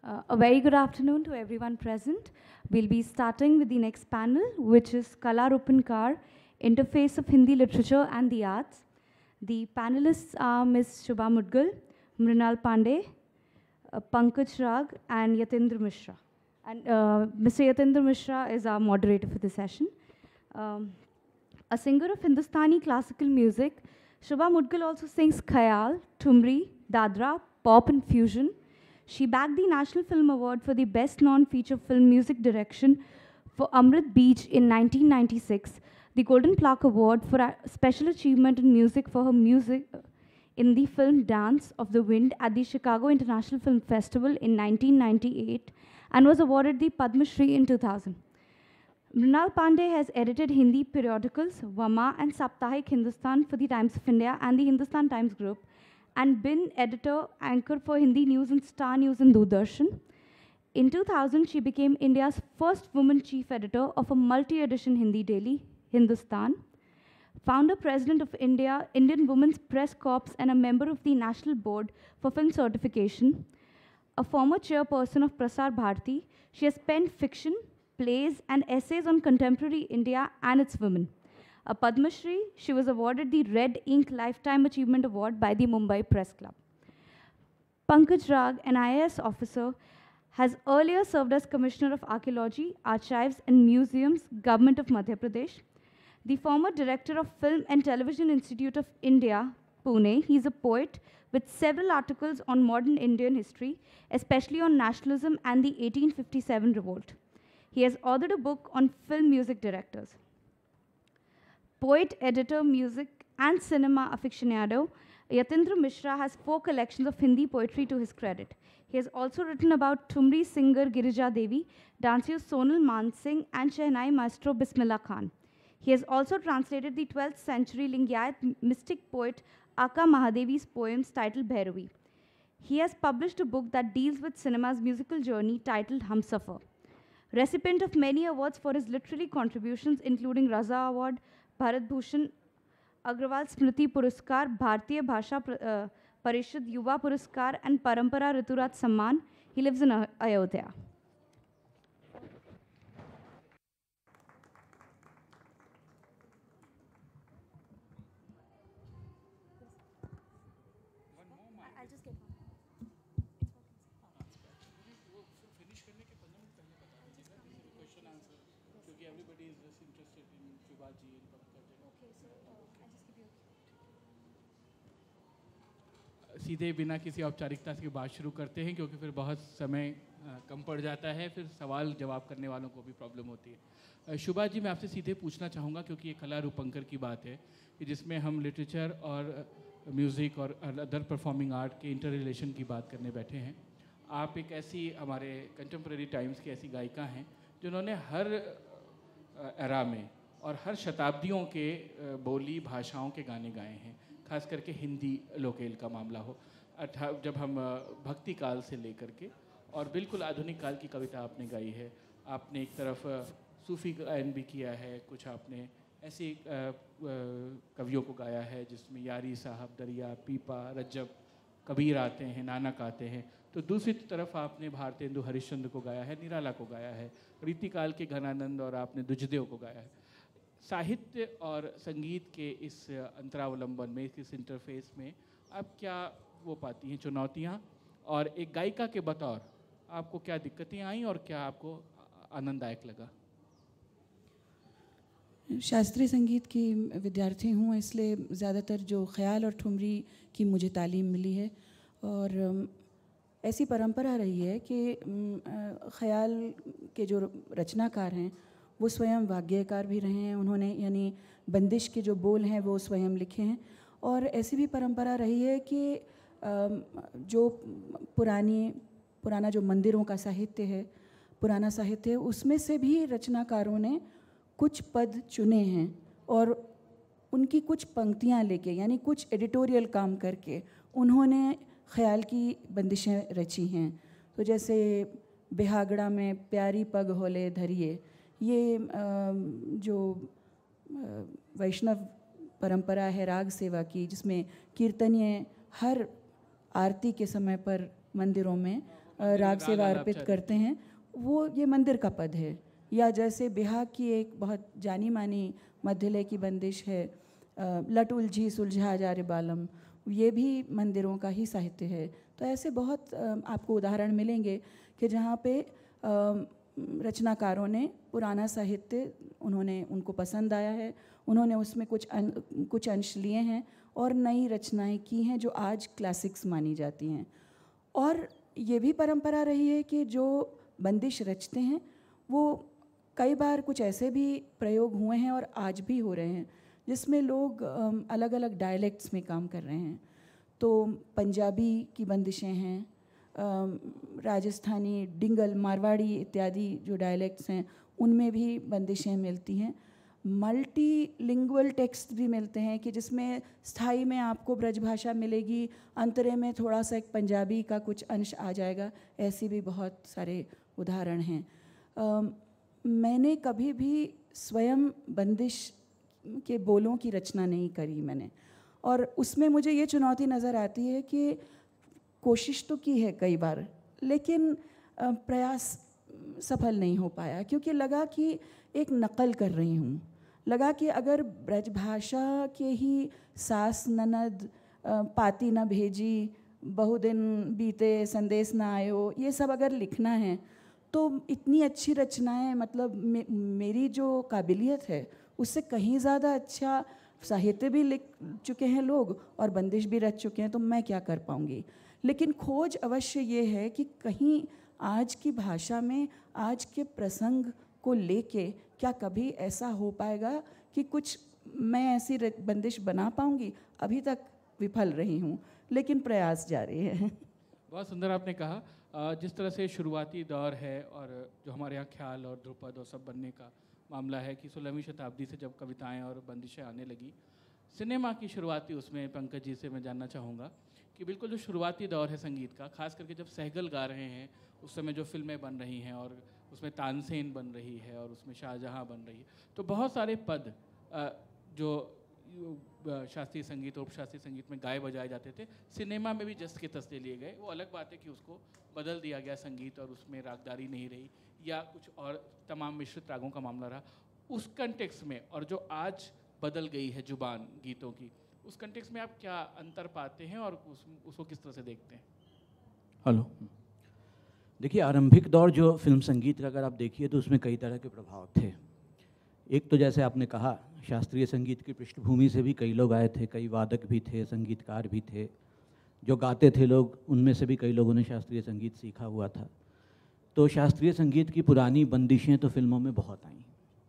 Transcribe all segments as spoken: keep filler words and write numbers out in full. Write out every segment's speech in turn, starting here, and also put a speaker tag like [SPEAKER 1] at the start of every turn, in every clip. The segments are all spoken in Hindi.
[SPEAKER 1] Uh, a very good afternoon to everyone present. We'll be starting with the next panel, which is Kala Rupankar, Interface of Hindi Literature and the Arts. The panelists are Miz Shubha Mudgal, Mrinal Pandey, uh, Pankaj Rag, and Yatindra Mishra. And uh, Mister Yatindra Mishra is our moderator for the session. Um, a singer of Hindustani classical music, Shubha Mudgal also sings Khayal, Thumri, Dadra, pop and fusion. She bagged the National Film Award for the Best Non-Feature Film Music Direction for Amrit Beach in nineteen ninety-six, the Golden Plaque Award for a Special Achievement in Music for her music in the film Dance of the Wind at the Chicago International Film Festival in nineteen ninety-eight, and was awarded the Padma Shri in two thousand. Mrinal Pandey has edited Hindi periodicals, Vama and Saptahik Hindustan for the Times of India and the Hindustan Times Group, and been editor anchor for Hindi News and Star News and Doordarshan. In two thousand, she became India's first woman chief editor of a multi-edition Hindi daily, Hindustan, founder president of India, Indian Women's Press Corps, and a member of the National Board for Film Certification. A former chairperson of Prasar Bharati, she has penned fiction, plays, and essays on contemporary India and its women. A Padma Shri, she was awarded the Red Ink Lifetime Achievement Award by the Mumbai Press Club. Pankaj Rag, an I A S officer, has earlier served as Commissioner of Archaeology, Archives and Museums, Government of Madhya Pradesh. The former Director of Film and Television Institute of India, Pune, he is a poet with several articles on modern Indian history, especially on nationalism and the eighteen fifty-seven revolt. He has authored a book on film music directors. Poet, editor, music, and cinema aficionado, Yatindra Mishra has four collections of Hindi poetry to his credit. He has also written about Thumri singer Girija Devi, dancers Sonal Mansingh, and Shehnai maestro Bismillah Khan. He has also translated the twelfth century Lingayat mystic poet Aka Mahadevi's poems titled Bhairavi. He has published a book that deals with cinema's musical journey titled Humsafar. Recipient of many awards for his literary contributions, including Raza Award, Bharat Bhushan, Agrawal Smriti Puraskar, Bharatiya Bhasha uh, Parishad Yuva Puraskar, and Parampara Riturat Samman. He lives in Ayodhya.
[SPEAKER 2] सीधे बिना किसी औपचारिकता से बात शुरू करते हैं, क्योंकि फिर बहुत समय कम पड़ जाता है, फिर सवाल जवाब करने वालों को भी प्रॉब्लम होती है। शुभा जी, मैं आपसे सीधे पूछना चाहूँगा, क्योंकि ये कला रूपंकर की बात है कि जिसमें हम लिटरेचर और म्यूज़िक और अदर परफॉर्मिंग आर्ट के इंटर रिलेशन की बात करने बैठे हैं। आप एक ऐसी हमारे कंटेम्प्रेरी टाइम्स की ऐसी गायिका हैं जिन्होंने हर एरा में और हर शताब्दियों के बोली भाषाओं के गाने गाए हैं, खास करके हिंदी लोकेल का मामला हो, अठा जब हम भक्ति काल से लेकर के और बिल्कुल आधुनिक काल की कविता आपने गाई है। आपने एक तरफ सूफ़ी गायन भी किया है, कुछ आपने ऐसे कवियों को गाया है जिसमें यारी साहब, दरिया, पीपा, रज्जब, कबीर आते हैं, नानक आते हैं। तो दूसरी तरफ आपने भारतेंदु हरिश्चंद्र को गाया है, निराला को गाया है, रीतिकाल के घनानंद और आपने दुजदेव को गाया है। साहित्य और संगीत के इस अंतरावलंबन में, इस इंटरफेस में आप क्या वो पाती हैं चुनौतियाँ, और एक गायिका के बतौर आपको क्या दिक्कतें आई और क्या आपको आनंददायक लगा?
[SPEAKER 3] शास्त्रीय संगीत की विद्यार्थी हूँ, इसलिए ज़्यादातर जो ख्याल और ठुमरी की मुझे तालीम मिली है, और ऐसी परंपरा रही है कि ख्याल के जो रचनाकार हैं वो स्वयं वाग्यकार भी रहे हैं। उन्होंने यानी बंदिश के जो बोल हैं वो स्वयं लिखे हैं। और ऐसी भी परंपरा रही है कि जो पुरानी पुराना जो मंदिरों का साहित्य है, पुराना साहित्य है, उसमें से भी रचनाकारों ने कुछ पद चुने हैं और उनकी कुछ पंक्तियाँ लेके, यानी कुछ एडिटोरियल काम करके उन्होंने ख्याल की बंदिशें रची हैं। तो जैसे बिहागड़ा में प्यारी पग होले धरिए, ये जो वैष्णव परंपरा है राग सेवा की, जिसमें कीर्तनीय हर आरती के समय पर मंदिरों में अ, राग सेवा अर्पित करते हैं, वो ये मंदिर का पद है। या जैसे बिहार की एक बहुत जानी मानी मध्यलय की बंदिश है, अ, लट उलझी सुलझा जा रे बालम, ये भी मंदिरों का ही साहित्य है। तो ऐसे बहुत अ, आपको उदाहरण मिलेंगे कि जहाँ पे अ, रचनाकारों ने पुराना साहित्य, उन्होंने उनको पसंद आया है, उन्होंने उसमें कुछ अं, कुछ अंश लिए हैं और नई रचनाएं की हैं जो आज क्लासिक्स मानी जाती हैं। और ये भी परंपरा रही है कि जो बंदिश रचते हैं वो कई बार कुछ ऐसे भी प्रयोग हुए हैं और आज भी हो रहे हैं जिसमें लोग अलग अलग डायलेक्ट्स में काम कर रहे हैं। तो पंजाबी की बंदिशें हैं, राजस्थानी, डिंगल, मारवाड़ी इत्यादि जो डायलेक्ट्स हैं उनमें भी बंदिशें मिलती हैं। मल्टीलिंगुअल टेक्स्ट भी मिलते हैं कि जिसमें स्थाई में आपको ब्रजभाषा मिलेगी, अंतरे में थोड़ा सा एक पंजाबी का कुछ अंश आ जाएगा। ऐसी भी बहुत सारे उदाहरण हैं। आ, मैंने कभी भी स्वयं बंदिश के बोलों की रचना नहीं करी मैंने, और उसमें मुझे ये चुनौती नज़र आती है कि कोशिश तो की है कई बार, लेकिन प्रयास सफल नहीं हो पाया, क्योंकि लगा कि एक नकल कर रही हूँ। लगा कि अगर ब्रजभाषा के ही सास ननद, पाती न भेजी, बहुदिन बीते संदेश न आयो, ये सब अगर लिखना है तो इतनी अच्छी रचनाएं, मतलब मे, मेरी जो काबिलियत है उससे कहीं ज़्यादा अच्छा साहित्य भी लिख चुके हैं लोग और बंदिश भी रच चुके हैं, तो मैं क्या कर पाऊँगी। लेकिन खोज अवश्य ये है कि कहीं आज की भाषा में आज के प्रसंग को लेके क्या कभी ऐसा हो पाएगा कि कुछ मैं ऐसी बंदिश बना पाऊँगी। अभी तक विफल रही हूँ, लेकिन प्रयास जारी है।
[SPEAKER 2] बहुत सुंदर आपने कहा। जिस तरह से शुरुआती दौर है और जो हमारे यहाँ ख्याल और ध्रुपद और सब बनने का मामला है कि सोलहवीं शताब्दी से जब कविताएं और बंदिशें आने लगी, सिनेमा की शुरुआती उसमें पंकज जी से मैं जानना चाहूँगा कि बिल्कुल जो शुरुआती दौर है संगीत का, खास करके जब सहगल गा रहे हैं उस समय जो फिल्में बन रही हैं और उसमें तानसेन बन रही है और उसमें शाहजहाँ बन रही है, तो बहुत सारे पद जो शास्त्रीय संगीत और उपशास्त्रीय संगीत में गाए बजाए जाते थे, सिनेमा में भी जस्ट के तस्ते लिए गए। वो अलग बात है कि उसको बदल दिया गया संगीत और उसमें रागदारी नहीं रही या कुछ और तमाम मिश्रित रागों का मामला रहा। उस कंटेक्स्ट में और जो आज बदल गई है जुबान गीतों की, उस कंटेक्स्ट में आप क्या अंतर पाते हैं और उस, उसको किस तरह से देखते हैं?
[SPEAKER 4] हेलो, देखिए आरंभिक दौर जो फिल्म संगीत का अगर आप देखिए तो उसमें कई तरह के प्रभाव थे। एक तो जैसे आपने कहा, शास्त्रीय संगीत की पृष्ठभूमि से भी कई लोग आए थे, कई वादक भी थे, संगीतकार भी थे, जो गाते थे लोग, उनमें से भी कई लोगों ने शास्त्रीय संगीत सीखा हुआ था। तो शास्त्रीय संगीत की पुरानी बंदिशें तो फिल्मों में बहुत आईं,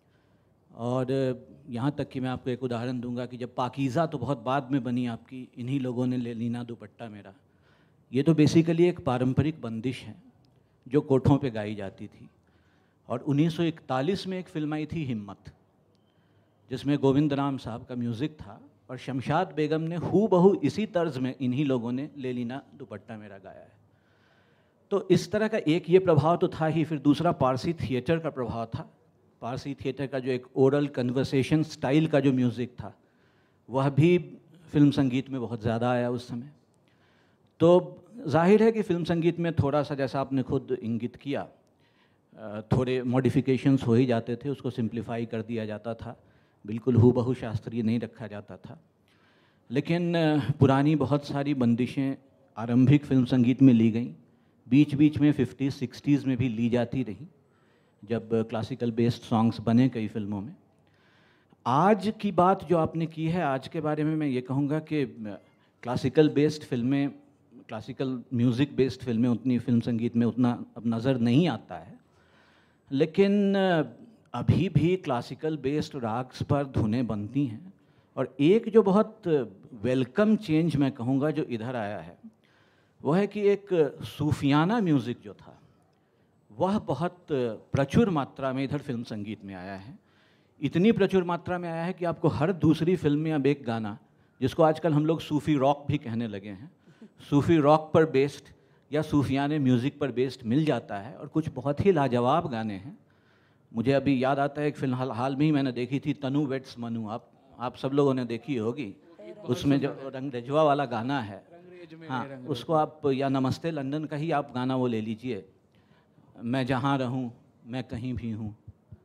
[SPEAKER 4] और यहाँ तक कि मैं आपको एक उदाहरण दूंगा कि जब पाकीज़ा तो बहुत बाद में बनी आपकी, इन्हीं लोगों ने ले लीना दुपट्टा मेरा, ये तो बेसिकली एक पारंपरिक बंदिश है जो कोठों पे गाई जाती थी। और उन्नीस सौ इकतालीस में एक फिल्म आई थी हिम्मत, जिसमें गोविंद राम साहब का म्यूज़िक था और शमशाद बेगम ने हू बहू इसी तर्ज में इन्हीं लोगों ने ले लीना दुपट्टा मेरा गाया है। तो इस तरह का एक ये प्रभाव तो था ही। फिर दूसरा पारसी थिएटर का प्रभाव था। पारसी थिएटर का जो एक ओरल कन्वर्सेशन स्टाइल का जो म्यूज़िक था वह भी फिल्म संगीत में बहुत ज़्यादा आया उस समय। तो जाहिर है कि फिल्म संगीत में थोड़ा सा, जैसा आपने खुद इंगित किया, थोड़े मॉडिफिकेशंस हो ही जाते थे, उसको सिंप्लीफाई कर दिया जाता था, बिल्कुल हूबहू शास्त्रीय नहीं रखा जाता था। लेकिन पुरानी बहुत सारी बंदिशें आरंभिक फिल्म संगीत में ली गईं, बीच बीच में फिफ्टीज़ सिक्सटीज़ में भी ली जाती रहीं, जब क्लासिकल बेस्ड सॉन्ग्स बने कई फिल्मों में। आज की बात जो आपने की है, आज के बारे में मैं ये कहूँगा कि क्लासिकल बेस्ड फिल्में, क्लासिकल म्यूज़िक बेस्ड फिल्में उतनी फिल्म संगीत में उतना अब नज़र नहीं आता है, लेकिन अभी भी क्लासिकल बेस्ड राग्स पर धुनें बनती हैं। और एक जो बहुत वेलकम चेंज मैं कहूँगा जो इधर आया है, वह है कि एक सूफियाना म्यूज़िक जो था वह बहुत प्रचुर मात्रा में इधर फिल्म संगीत में आया है। इतनी प्रचुर मात्रा में आया है कि आपको हर दूसरी फिल्म में अब एक गाना, जिसको आजकल हम लोग सूफ़ी रॉक भी कहने लगे हैं, सूफ़ी रॉक पर बेस्ड या सूफियाने म्यूज़िक पर बेस्ड मिल जाता है। और कुछ बहुत ही लाजवाब गाने हैं। मुझे अभी याद आता है एक फिल्म हाल में ही मैंने देखी थी, तनु वेट्स मनु, आप आप सब लोगों ने देखी होगी। उसमें जो रंग रजवा वाला गाना है,
[SPEAKER 2] तेज मेरे
[SPEAKER 4] हाँ,
[SPEAKER 2] रंग
[SPEAKER 4] उसको आप, या नमस्ते लंदन का ही आप गाना वो ले लीजिए, मैं जहाँ रहूँ मैं कहीं भी हूँ।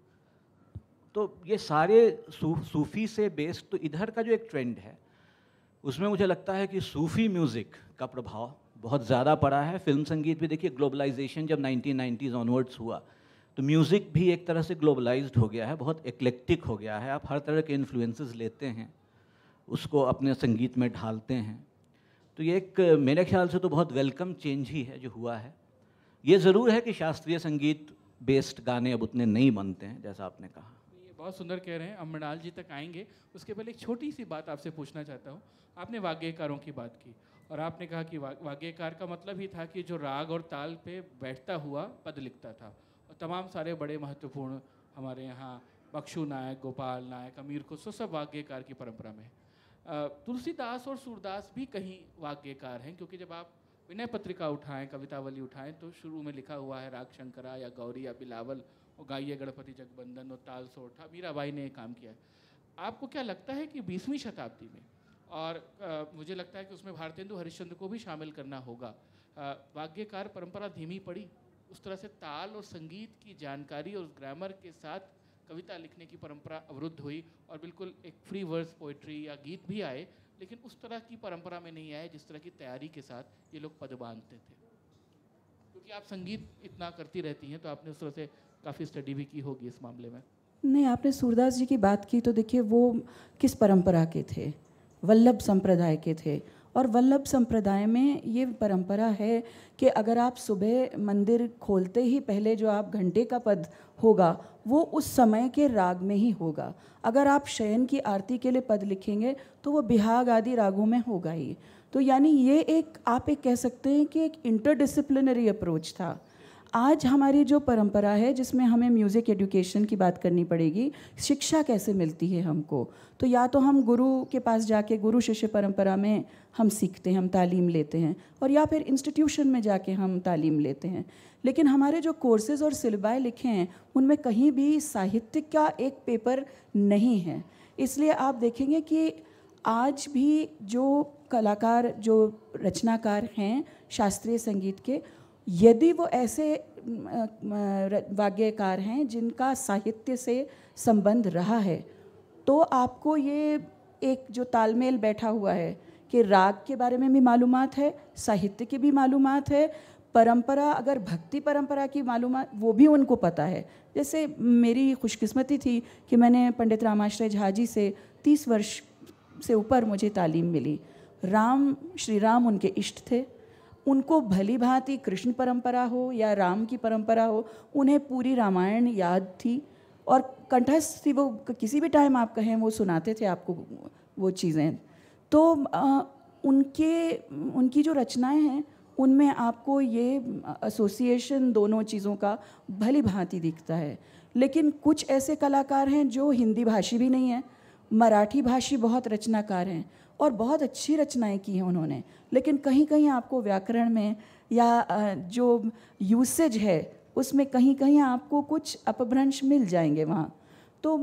[SPEAKER 4] तो ये सारे सू, सूफ़ी से बेस्ड, तो इधर का जो एक ट्रेंड है उसमें मुझे लगता है कि सूफ़ी म्यूज़िक का प्रभाव बहुत ज़्यादा पड़ा है। फिल्म संगीत भी देखिए, ग्लोबलाइजेशन जब नाइनटीन नाइंटीज़ ऑनवर्ड्स हुआ तो म्यूज़िक भी एक तरह से ग्लोबलाइज्ड हो गया है, बहुत एक्लेक्टिक हो गया है। आप हर तरह के इन्फ्लुएंसेस लेते हैं, उसको अपने संगीत में ढालते हैं। तो ये एक मेरे ख्याल से तो बहुत वेलकम चेंज ही है जो हुआ है। ये ज़रूर है कि शास्त्रीय संगीत बेस्ड गाने अब उतने नहीं बनते हैं जैसा आपने कहा।
[SPEAKER 2] ये बहुत सुंदर कह रहे हैं, हम मृणाल जी तक आएंगे। उसके पहले एक छोटी सी बात आपसे पूछना चाहता हूँ। आपने वाग्यकारों की बात की और आपने कहा कि वा, वाग्यकार का मतलब ही था कि जो राग और ताल पे बैठता हुआ पद लिखता था। और तमाम सारे बड़े महत्वपूर्ण हमारे यहाँ बख्शू नायक, गोपाल नायक, अमीर खुसरो सब वाग्यकार की परंपरा में है। तुलसीदास और सूरदास भी कहीं वाग्यकार हैं, क्योंकि जब आप विनय पत्रिका उठाएं, कवितावली उठाएं, तो शुरू में लिखा हुआ है राग शंकरा या गौरी या बिलावल और गाइए गणपति जगबंदन और ताल सोठा, मीराबाई ने ये काम किया है। आपको क्या लगता है कि बीसवीं शताब्दी में, और आ, मुझे लगता है कि उसमें भारतेंदु हरिश्चंद्र को भी शामिल करना होगा, वाग्यकार परंपरा धीमी पड़ी, उस तरह से ताल और संगीत की जानकारी और ग्रामर के साथ कविता लिखने की परंपरा अवरुद्ध हुई और बिल्कुल एक फ्री वर्स पोइट्री या गीत भी आए, लेकिन उस तरह की परंपरा में नहीं आए जिस तरह की तैयारी के साथ ये लोग पद बांधते थे। क्योंकि आप संगीत इतना करती रहती हैं तो आपने उस तरह से काफ़ी स्टडी भी की होगी इस मामले में।
[SPEAKER 3] नहीं, आपने सूरदास जी की बात की तो देखिए वो किस परंपरा के थे, वल्लभ संप्रदाय के थे। और वल्लभ संप्रदाय में ये परंपरा है कि अगर आप सुबह मंदिर खोलते ही पहले जो आप घंटे का पद होगा वो उस समय के राग में ही होगा। अगर आप शयन की आरती के लिए पद लिखेंगे तो वो बिहाग आदि रागों में होगा ही। तो यानी ये एक, आप एक कह सकते हैं कि एक इंटरडिसिप्लिनरी अप्रोच था। आज हमारी जो परंपरा है जिसमें हमें म्यूज़िक एजुकेशन की बात करनी पड़ेगी, शिक्षा कैसे मिलती है हमको, तो या तो हम गुरु के पास जाके गुरु शिष्य परंपरा में हम सीखते हैं, हम तालीम लेते हैं, और या फिर इंस्टीट्यूशन में जाके हम तालीम लेते हैं। लेकिन हमारे जो कोर्सेज़ और सिलेबाई लिखे हैं उनमें कहीं भी साहित्य का एक पेपर नहीं है। इसलिए आप देखेंगे कि आज भी जो कलाकार, जो रचनाकार हैं शास्त्रीय संगीत के, यदि वो ऐसे वाग्यकार हैं जिनका साहित्य से संबंध रहा है, तो आपको ये एक जो तालमेल बैठा हुआ है कि राग के बारे में भी मालूमात है, साहित्य की भी मालूमात है, परंपरा, अगर भक्ति परंपरा की मालूमात वो भी उनको पता है। जैसे मेरी खुशकिस्मती थी कि मैंने पंडित रामाश्रय झा जी से तीस वर्ष से ऊपर मुझे तालीम मिली। राम, श्री राम उनके इष्ट थे, उनको भली भांति कृष्ण परंपरा हो या राम की परंपरा हो, उन्हें पूरी रामायण याद थी और कंठस्थ थी। वो किसी भी टाइम आप कहें वो सुनाते थे आपको वो चीज़ें। तो आ, उनके उनकी जो रचनाएं हैं उनमें आपको ये एसोसिएशन दोनों चीज़ों का भली भांति दिखता है। लेकिन कुछ ऐसे कलाकार हैं जो हिंदी भाषी भी नहीं हैं, मराठी भाषी बहुत रचनाकार हैं और बहुत अच्छी रचनाएं की हैं उन्होंने, लेकिन कहीं कहीं आपको व्याकरण में या जो यूसेज है उसमें कहीं कहीं आपको कुछ अपभ्रंश मिल जाएंगे वहाँ। तो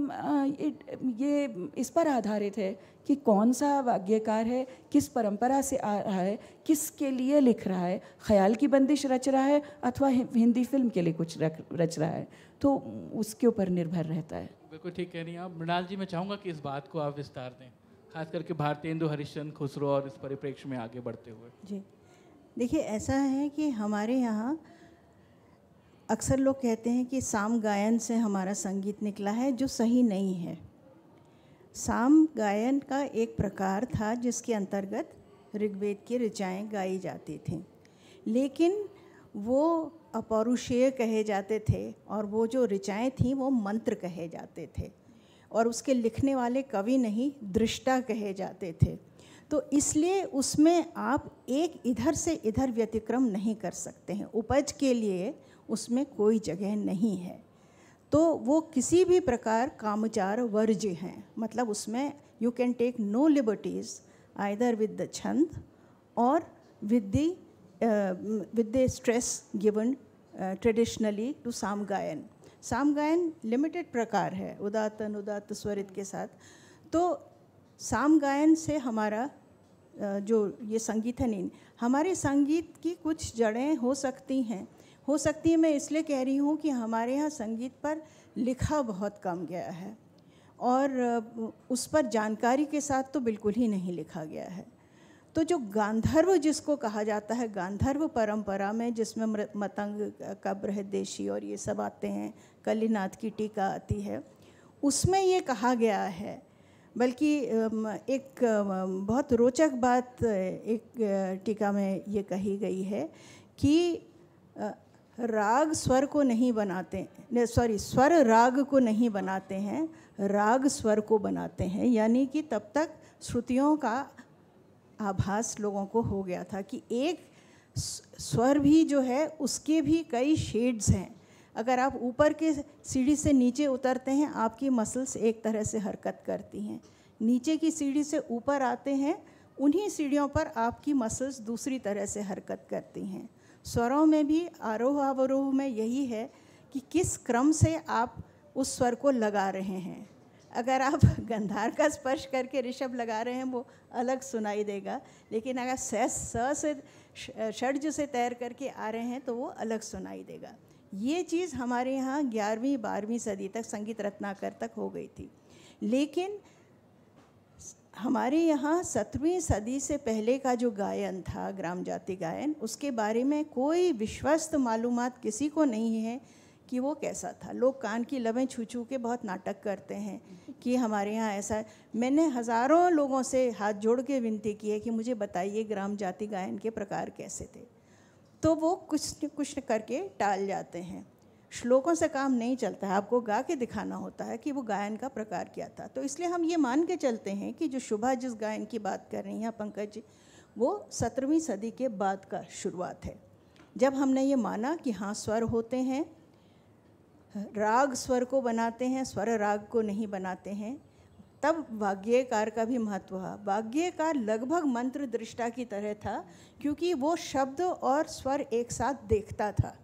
[SPEAKER 3] ये इस पर आधारित है कि कौन सा वाग्यकार है, किस परंपरा से आ रहा है, किसके लिए लिख रहा है, ख्याल की बंदिश रच रहा है अथवा हिंदी फिल्म के लिए कुछ रच रहा है, तो उसके ऊपर निर्भर रहता है।
[SPEAKER 2] बिल्कुल ठीक कह रही हैं आप। मृणाल जी, मैं चाहूँगा कि इस बात को आप विस्तार दें, खास करके भारतेंदु हरिश्चंद्र, खुसरो और इस परिप्रेक्ष्य में आगे बढ़ते हुए।
[SPEAKER 5] जी देखिए, ऐसा है कि हमारे यहाँ अक्सर लोग कहते हैं कि साम गायन से हमारा संगीत निकला है, जो सही नहीं है। साम गायन का एक प्रकार था जिसके अंतर्गत ऋग्वेद की ऋचाएँ गाई जाती थीं, लेकिन वो अपौरुषेय कहे जाते थे और वो जो ऋचाएँ थीं वो मंत्र कहे जाते थे और उसके लिखने वाले कवि नहीं, दृष्टा कहे जाते थे। तो इसलिए उसमें आप एक इधर से इधर व्यतिक्रम नहीं कर सकते हैं, उपज के लिए उसमें कोई जगह नहीं है। तो वो किसी भी प्रकार कामचार वर्ज्य हैं, मतलब उसमें you can take no liberties either with the छंद और with the with the stress given traditionally to साम गायन। साम गायन लिमिटेड प्रकार है, उदात्त अनुदात्त स्वरित के साथ। तो साम गायन से हमारा जो ये संगीत है नहीं, हमारे संगीत की कुछ जड़ें हो सकती हैं हो सकती है मैं इसलिए कह रही हूँ कि हमारे यहाँ संगीत पर लिखा बहुत कम गया है और उस पर जानकारी के साथ तो बिल्कुल ही नहीं लिखा गया है। तो जो गांधर्व जिसको कहा जाता है, गांधर्व परंपरा में जिसमें मतंग का बृहदेशी और ये सब आते हैं, कलिनाथ की टीका आती है, उसमें ये कहा गया है, बल्कि एक बहुत रोचक बात एक टीका में ये कही गई है कि राग स्वर को नहीं बनाते, सॉरी स्वर राग को नहीं बनाते हैं, राग स्वर को बनाते हैं। यानी कि तब तक श्रुतियों का आभास लोगों को हो गया था कि एक स्वर भी जो है उसके भी कई शेड्स हैं। अगर आप ऊपर के सीढ़ी से नीचे उतरते हैं, आपकी मसल्स एक तरह से हरकत करती हैं, नीचे की सीढ़ी से ऊपर आते हैं, उन्हीं सीढ़ियों पर आपकी मसल्स दूसरी तरह से हरकत करती हैं। स्वरों में भी आरोह अवरोह में यही है कि किस क्रम से आप उस स्वर को लगा रहे हैं। अगर आप गंधार का स्पर्श करके ऋषभ लगा रहे हैं वो अलग सुनाई देगा, लेकिन अगर स स से षड्ज से तैर करके आ रहे हैं तो वो अलग सुनाई देगा। ये चीज़ हमारे यहाँ ग्यारहवीं बारहवीं सदी तक संगीत रत्नाकर तक हो गई थी, लेकिन हमारे यहाँ सत्रहवीं सदी से पहले का जो गायन था, ग्राम जाति गायन, उसके बारे में कोई विश्वस्त मालूमात किसी को नहीं है कि वो कैसा था। लोग कान की लबें छू छू के बहुत नाटक करते हैं कि हमारे यहाँ ऐसा है। मैंने हज़ारों लोगों से हाथ जोड़ के विनती की है कि मुझे बताइए ग्राम जाति गायन के प्रकार कैसे थे, तो वो कुछ न कुछ करके टाल जाते हैं। श्लोकों से काम नहीं चलता है, आपको गा के दिखाना होता है कि वो गायन का प्रकार क्या था। तो इसलिए हम ये मान के चलते हैं कि जो शुभा जिस गायन की बात कर रही हैं पंकज जी, वो सत्रहवीं सदी के बाद का शुरुआत है, जब हमने ये माना कि हाँ स्वर होते हैं, राग स्वर को बनाते हैं, स्वर राग को नहीं बनाते हैं। तब वाग्यकार का भी महत्व हुआ। वाग्यकार लगभग मंत्र दृष्टा की तरह था, क्योंकि वो शब्द और स्वर एक साथ देखता था,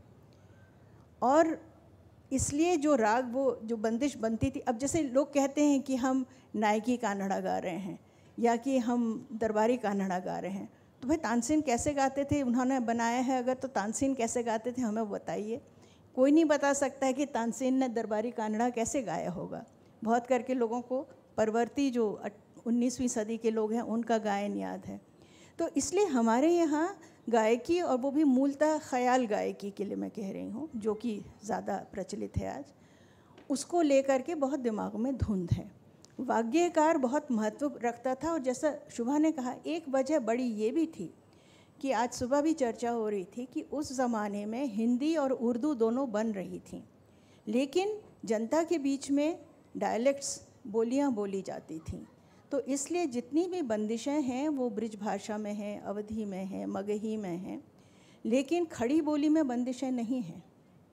[SPEAKER 5] और इसलिए जो राग वो जो बंदिश बनती थी। अब जैसे लोग कहते हैं कि हम नायकी कान्हड़ा गा रहे हैं या कि हम दरबारी कान्हड़ा गा रहे हैं, तो भाई तानसेन कैसे गाते थे, उन्होंने बनाया है अगर, तो तानसेन कैसे गाते थे हमें बताइए। कोई नहीं बता सकता है कि तानसेन ने दरबारी कान्हड़ा कैसे गाया होगा। बहुत करके लोगों को परवर्ती जो उन्नीसवीं सदी के लोग हैं उनका गायन याद है। तो इसलिए हमारे यहाँ गायकी, और वो भी मूलतः ख्याल गायकी के लिए मैं कह रही हूँ, जो कि ज़्यादा प्रचलित है आज, उसको लेकर के बहुत दिमाग में धुंध है। वाग्यकार बहुत महत्व रखता था, और जैसा शुभा ने कहा, एक वजह बड़ी ये भी थी कि आज सुबह भी चर्चा हो रही थी कि उस ज़माने में हिंदी और उर्दू दोनों बन रही थी, लेकिन जनता के बीच में डायलेक्ट्स बोलियां बोली जाती थीं। तो इसलिए जितनी भी बंदिशें हैं वो ब्रिज भाषा में हैं, अवधी में हैं, मगही में हैं, लेकिन खड़ी बोली में बंदिशें नहीं हैं।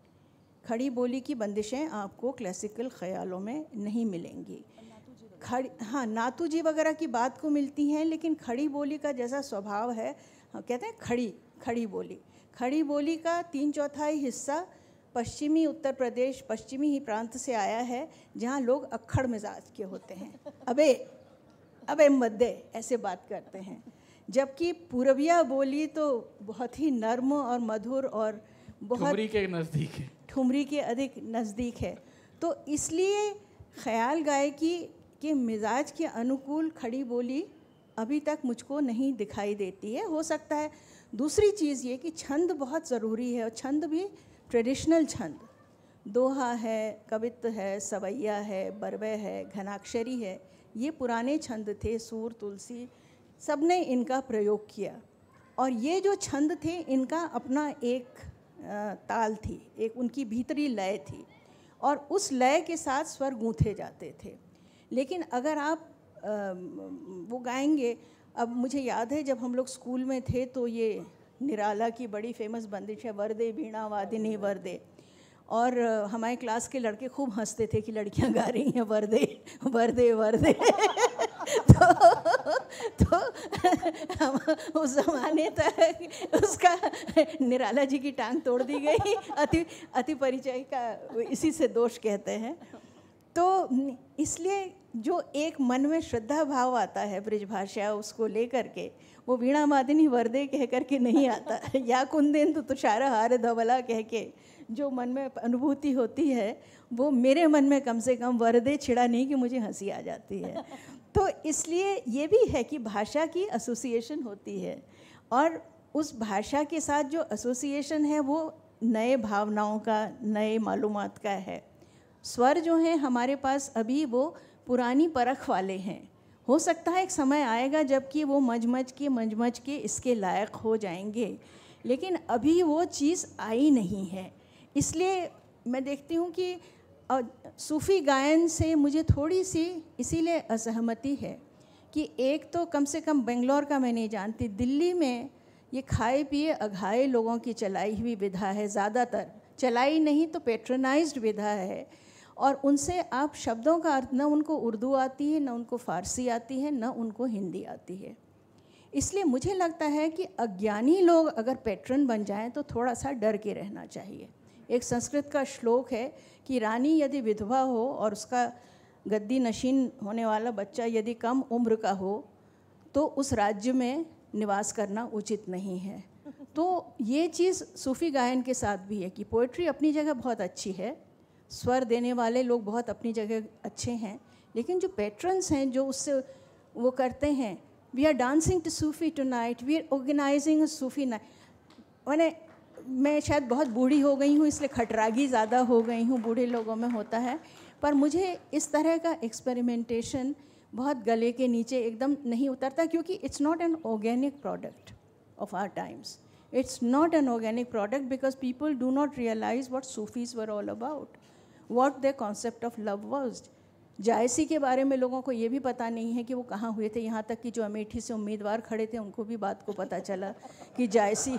[SPEAKER 5] खड़ी बोली की बंदिशें आपको क्लासिकल ख्यालों में नहीं मिलेंगी। खड़ी हाँ नातू जी वगैरह की बात को मिलती हैं, लेकिन खड़ी बोली का जैसा स्वभाव है, हाँ, कहते हैं खड़ी खड़ी बोली खड़ी बोली का तीन चौथाई हिस्सा पश्चिमी उत्तर प्रदेश, पश्चिमी ही प्रांत से आया है, जहाँ लोग अक्खड़ मिजाज के होते हैं, अबे अबे मद्दे ऐसे बात करते हैं, जबकि पूर्विया बोली तो बहुत ही नर्म और मधुर और बहुत
[SPEAKER 2] ठुमरी के नज़दीक है
[SPEAKER 5] ठुमरी के अधिक नज़दीक है। तो इसलिए ख्याल गायकी के मिजाज के अनुकूल खड़ी बोली अभी तक मुझको नहीं दिखाई देती है। हो सकता है दूसरी चीज़ ये कि छंद बहुत ज़रूरी है, और छंद भी ट्रेडिशनल छंद, दोहा है, कवित्व है, सवैया है, बरवे है, घनाक्षरी है, ये पुराने छंद थे। सूर, तुलसी, सब ने इनका प्रयोग किया, और ये जो छंद थे इनका अपना एक ताल थी, एक उनकी भीतरी लय थी, और उस लय के साथ स्वर गूंथे जाते थे। लेकिन अगर आप आ, वो गाएंगे, अब मुझे याद है जब हम लोग स्कूल में थे तो ये निराला की बड़ी फेमस बंदिश है, वरदे वीणा वादिनी वरदे, और हमारे क्लास के लड़के खूब हंसते थे कि लड़कियां गा रही हैं वरदे वरदे वरदे तो, तो हम उस ज़माने तक उसका निराला जी की टांग तोड़ दी गई। अति अति परिचय का इसी से दोष कहते हैं। तो इसलिए जो एक मन में श्रद्धा भाव आता है ब्रजभाषा उसको लेकर के, वो वीणा मादिनी वरदे कह कर के नहीं आता या कुंदेंदु तुषार हार धवला कह के जो मन में अनुभूति होती है, वो मेरे मन में कम से कम वरदे छिड़ा नहीं कि मुझे हंसी आ जाती है। तो इसलिए ये भी है कि भाषा की एसोसिएशन होती है, और उस भाषा के साथ जो एसोसिएशन है वो नए भावनाओं का, नए मालूमात का है। स्वर जो हैं हमारे पास अभी वो पुरानी परख वाले हैं। हो सकता है एक समय आएगा जबकि वो मजमज के मजमज के इसके लायक हो जाएंगे, लेकिन अभी वो चीज़ आई नहीं है। इसलिए मैं देखती हूँ कि सूफ़ी गायन से मुझे थोड़ी सी इसीलिए असहमति है कि एक तो कम से कम बेंगलोर का मैं नहीं जानती, दिल्ली में ये खाए पिए अघाए लोगों की चलाई हुई विधा है, ज़्यादातर चलाई नहीं तो पेट्रोनाइज्ड विधा है, और उनसे आप शब्दों का अर्थ, न उनको उर्दू आती है, न उनको फ़ारसी आती है, न उनको हिंदी आती है। इसलिए मुझे लगता है कि अज्ञानी लोग अगर पैट्रन बन जाएं तो थोड़ा सा डर के रहना चाहिए। एक संस्कृत का श्लोक है कि रानी यदि विधवा हो और उसका गद्दी नशीन होने वाला बच्चा यदि कम उम्र का हो तो उस राज्य में निवास करना उचित नहीं है। तो ये चीज़ सूफ़ी गायन के साथ भी है कि पोइट्री अपनी जगह बहुत अच्छी है, स्वर देने वाले लोग बहुत अपनी जगह अच्छे हैं, लेकिन जो पैट्रन्स हैं जो उससे वो करते हैं, we are dancing to Sufi tonight, we are organising a Sufi night. मैंने मैं शायद बहुत बूढ़ी हो गई हूँ इसलिए खटरागी ज़्यादा हो गई हूँ, बूढ़े लोगों में होता है, पर मुझे इस तरह का एक्सपेरिमेंटेशन बहुत गले के नीचे एकदम नहीं उतरता, क्योंकि it's not an organic product of our times. It's not an organic product because people do not realize what Sufis were all about, what their concept of love was. Jayasi के बारे में लोगों को ये भी पता नहीं है कि वो कहाँ हुए थे, यहाँ तक कि जो अमेठी से उम्मीदवार खड़े थे उनको भी बात को पता चला कि जायसी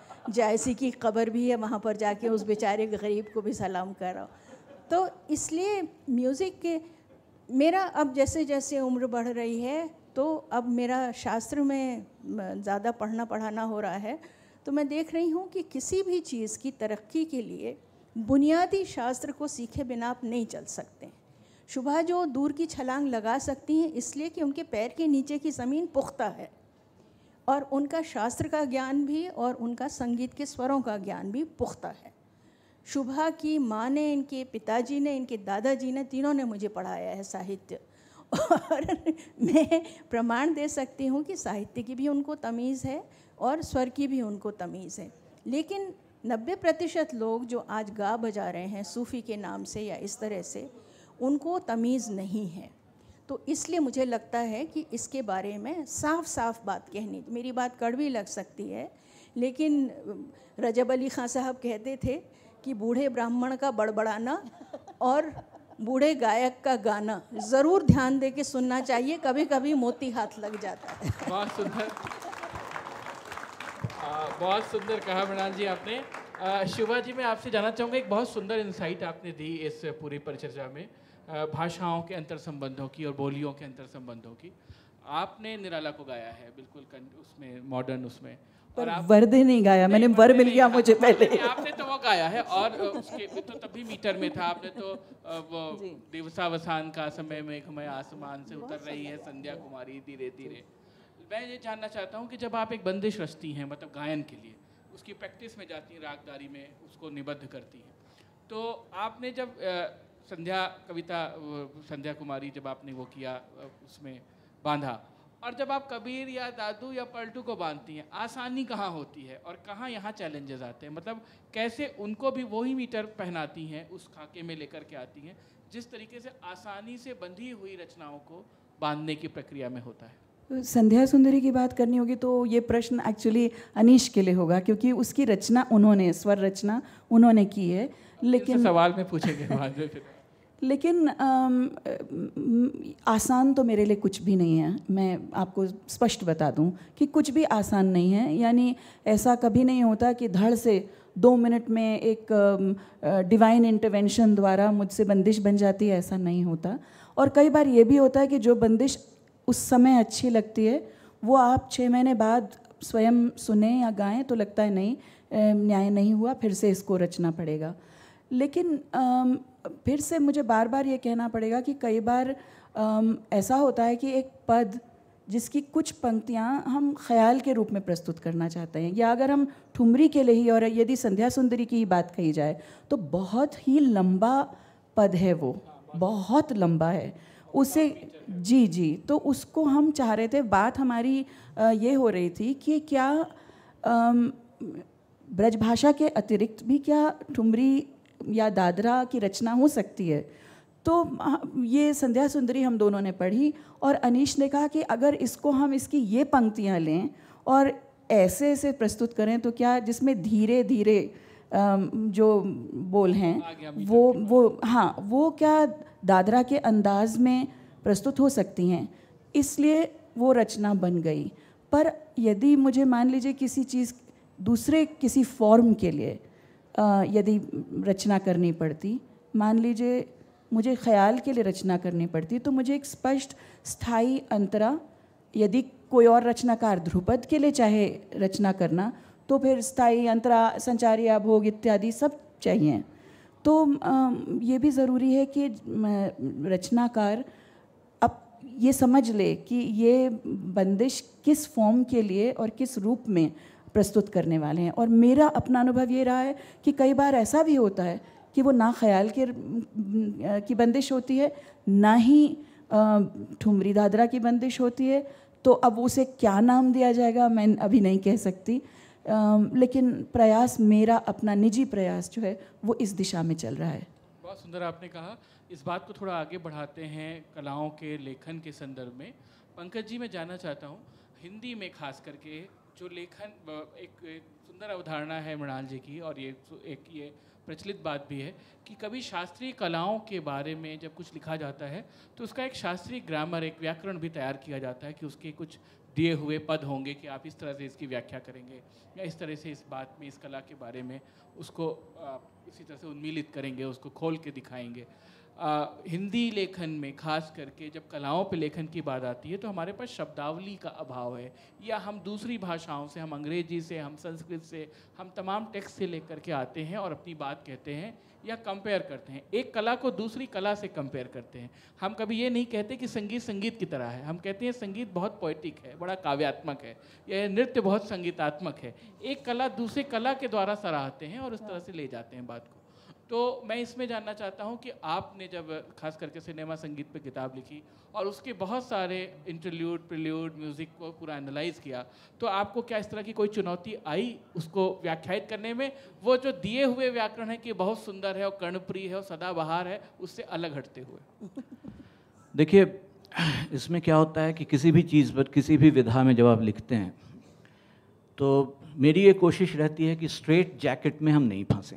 [SPEAKER 5] जायसी की कब्र भी है, वहाँ पर जाके उस बेचारे गरीब को भी सलाम करो। तो इसलिए म्यूज़िक के मेरा अब जैसे जैसे उम्र बढ़ रही है तो अब मेरा शास्त्र में ज़्यादा पढ़ना पढ़ाना हो रहा है, तो मैं देख रही हूँ कि किसी भी चीज़ की तरक्की के लिए बुनियादी शास्त्र को सीखे बिना आप नहीं चल सकते। शुभा जो दूर की छलांग लगा सकती हैं इसलिए कि उनके पैर के नीचे की ज़मीन पुख्ता है, और उनका शास्त्र का ज्ञान भी और उनका संगीत के स्वरों का ज्ञान भी पुख्ता है। शुभा की माँ ने, इनके पिताजी ने, इनके दादाजी ने, तीनों ने मुझे पढ़ाया है साहित्य, और मैं प्रमाण दे सकती हूँ कि साहित्य की भी उनको तमीज़ है और स्वर की भी उनको तमीज़ है। लेकिन नब्बे प्रतिशत लोग जो आज गा बजा रहे हैं सूफ़ी के नाम से या इस तरह से, उनको तमीज़ नहीं है। तो इसलिए मुझे लगता है कि इसके बारे में साफ साफ बात कहनी, मेरी बात कड़वी लग सकती है, लेकिन रजब अली खां साहब कहते थे कि बूढ़े ब्राह्मण का बड़बड़ाना और बूढ़े गायक का गाना ज़रूर ध्यान दे के सुनना चाहिए, कभी कभी मोती हाथ लग जाता है।
[SPEAKER 2] बहुत सुंदर, बहुत सुंदर कहा मृणाल जी आपने। शुभा जी, मैं आपसे जानना चाहूँगा, एक बहुत सुंदर इंसाइट आपने दी इस पूरी परिचर्चा में, भाषाओं के अंतर संबंधों की और बोलियों के अंतर संबंधों की। आपने निराला को गाया है बिल्कुल उसमें, मॉडर्न उसमें,
[SPEAKER 3] पर वर्दे नहीं गाया मैंने, वर मिल गया मुझे पहले।
[SPEAKER 2] आपने तो वो गाया है, और उसके तो तभी मीटर में था, आपने तो वो दिवसावसान का समय मेघमय आसमान से उतर रही है संध्या कुमारी धीरे धीरे। मैं ये जानना चाहता हूँ कि जब आप एक बंदिश रचती हैं, मतलब गायन के लिए, उसकी प्रैक्टिस में जाती हैं, रागदारी में उसको निबद्ध करती हैं, तो आपने जब संध्या कविता, संध्या कुमारी जब आपने वो किया, उसमें बांधा, और जब आप कबीर या दादू या पलटू को बांधती हैं, आसानी कहाँ होती है और कहाँ यहाँ चैलेंजेस आते हैं? मतलब कैसे उनको भी वही मीटर पहनाती हैं, उस खाके में लेकर के आती हैं, जिस तरीके से आसानी से बंधी हुई रचनाओं को बांधने की प्रक्रिया में होता है?
[SPEAKER 3] संध्या सुंदरी की बात करनी होगी तो ये प्रश्न एक्चुअली अनीश के लिए होगा, क्योंकि उसकी रचना उन्होंने, स्वर रचना उन्होंने की है। लेकिन
[SPEAKER 2] सवाल में पूछेंगे बाद में फिर।
[SPEAKER 3] लेकिन आम, आसान तो मेरे लिए कुछ भी नहीं है, मैं आपको स्पष्ट बता दूं कि कुछ भी आसान नहीं है। यानी ऐसा कभी नहीं होता कि धड़ से दो मिनट में एक डिवाइन इंटरवेंशन द्वारा मुझसे बंदिश बन जाती है, ऐसा नहीं होता। और कई बार ये भी होता है कि जो बंदिश उस समय अच्छी लगती है वो आप छः महीने बाद स्वयं सुने या गाएं तो लगता है नहीं, न्याय नहीं हुआ, फिर से इसको रचना पड़ेगा। लेकिन अम, फिर से मुझे बार बार ये कहना पड़ेगा कि कई बार अम, ऐसा होता है कि एक पद जिसकी कुछ पंक्तियाँ हम ख्याल के रूप में प्रस्तुत करना चाहते हैं, या अगर हम ठुमरी के लिए ही, और यदि संध्या सुंदरी की ही बात कही जाए तो बहुत ही लंबा पद है, वो बहुत लंबा है उसे। जी जी तो उसको हम चाह रहे थे, बात हमारी अ, ये हो रही थी कि क्या अम, ब्रजभाषा के अतिरिक्त भी क्या ठुमरी या दादरा की रचना हो सकती है। तो ये संध्या सुंदरी हम दोनों ने पढ़ी और अनीश ने कहा कि अगर इसको हम इसकी ये पंक्तियाँ लें और ऐसे ऐसे प्रस्तुत करें तो क्या, जिसमें धीरे धीरे जो बोल हैं वो वो हाँ वो क्या दादरा के अंदाज में प्रस्तुत हो सकती हैं, इसलिए वो रचना बन गई। पर यदि मुझे मान लीजिए किसी चीज़ दूसरे किसी फॉर्म के लिए आ, यदि रचना करनी पड़ती, मान लीजिए मुझे ख्याल के लिए रचना करनी पड़ती, तो मुझे एक स्पष्ट स्थायी अंतरा, यदि कोई और रचनाकार ध्रुपद के लिए चाहे रचना करना तो फिर स्थायी अंतरा, संचारी भोग इत्यादि सब चाहिए। तो आ, ये भी ज़रूरी है कि रचनाकार अब ये समझ ले कि ये बंदिश किस फॉर्म के लिए और किस रूप में प्रस्तुत करने वाले हैं। और मेरा अपना अनुभव ये रहा है कि कई बार ऐसा भी होता है कि वो ना ख्याल के की बंदिश होती है, ना ही ठुमरी दादरा की बंदिश होती है, तो अब उसे क्या नाम दिया जाएगा मैं अभी नहीं कह सकती। लेकिन प्रयास, मेरा अपना निजी प्रयास जो है वो इस दिशा में चल रहा है।
[SPEAKER 2] बहुत सुंदर आपने कहा। इस बात को थोड़ा आगे बढ़ाते हैं कलाओं के लेखन के संदर्भ में। पंकज जी, मैं जानना चाहता हूँ, हिंदी में खास करके जो लेखन, एक, एक सुंदर अवधारणा है मृणाल जी की, और ये एक ये प्रचलित बात भी है कि कभी शास्त्रीय कलाओं के बारे में जब कुछ लिखा जाता है तो उसका एक शास्त्रीय ग्रामर, एक व्याकरण भी तैयार किया जाता है कि उसके कुछ दिए हुए पद होंगे कि आप इस तरह से इसकी व्याख्या करेंगे या इस तरह से इस बात में, इस कला के बारे में उसको इसी तरह से उन्मीलित करेंगे, उसको खोल के दिखाएंगे। आ, हिंदी लेखन में खास करके जब कलाओं पे लेखन की बात आती है तो हमारे पास शब्दावली का अभाव है, या हम दूसरी भाषाओं से, हम अंग्रेजी से, हम संस्कृत से, हम तमाम टेक्स्ट से लेकर के आते हैं और अपनी बात कहते हैं या कंपेयर करते हैं, एक कला को दूसरी कला से कंपेयर करते हैं। हम कभी ये नहीं कहते कि संगीत संगीत की तरह है, हम कहते हैं संगीत बहुत पोएटिक है, बड़ा काव्यात्मक है, या नृत्य बहुत संगीतात्मक है। एक कला दूसरे कला के द्वारा सराहते हैं और उस तरह से ले जाते हैं बात को। तो मैं इसमें जानना चाहता हूं कि आपने जब खास करके सिनेमा संगीत पे किताब लिखी और उसके बहुत सारे इंटरल्यूड, प्रिल्यूड, म्यूज़िक को पूरा एनालाइज किया, तो आपको क्या इस तरह की कोई चुनौती आई उसको व्याख्यायित करने में? वो जो दिए हुए व्याकरण है कि बहुत सुंदर है और कर्णप्रिय है और सदाबहार है, उससे अलग हटते हुए।
[SPEAKER 4] देखिए, इसमें क्या होता है कि किसी भी चीज़ पर, किसी भी विधा में जब आप लिखते हैं तो मेरी ये कोशिश रहती है कि स्ट्रेट जैकेट में हम नहीं फंसें।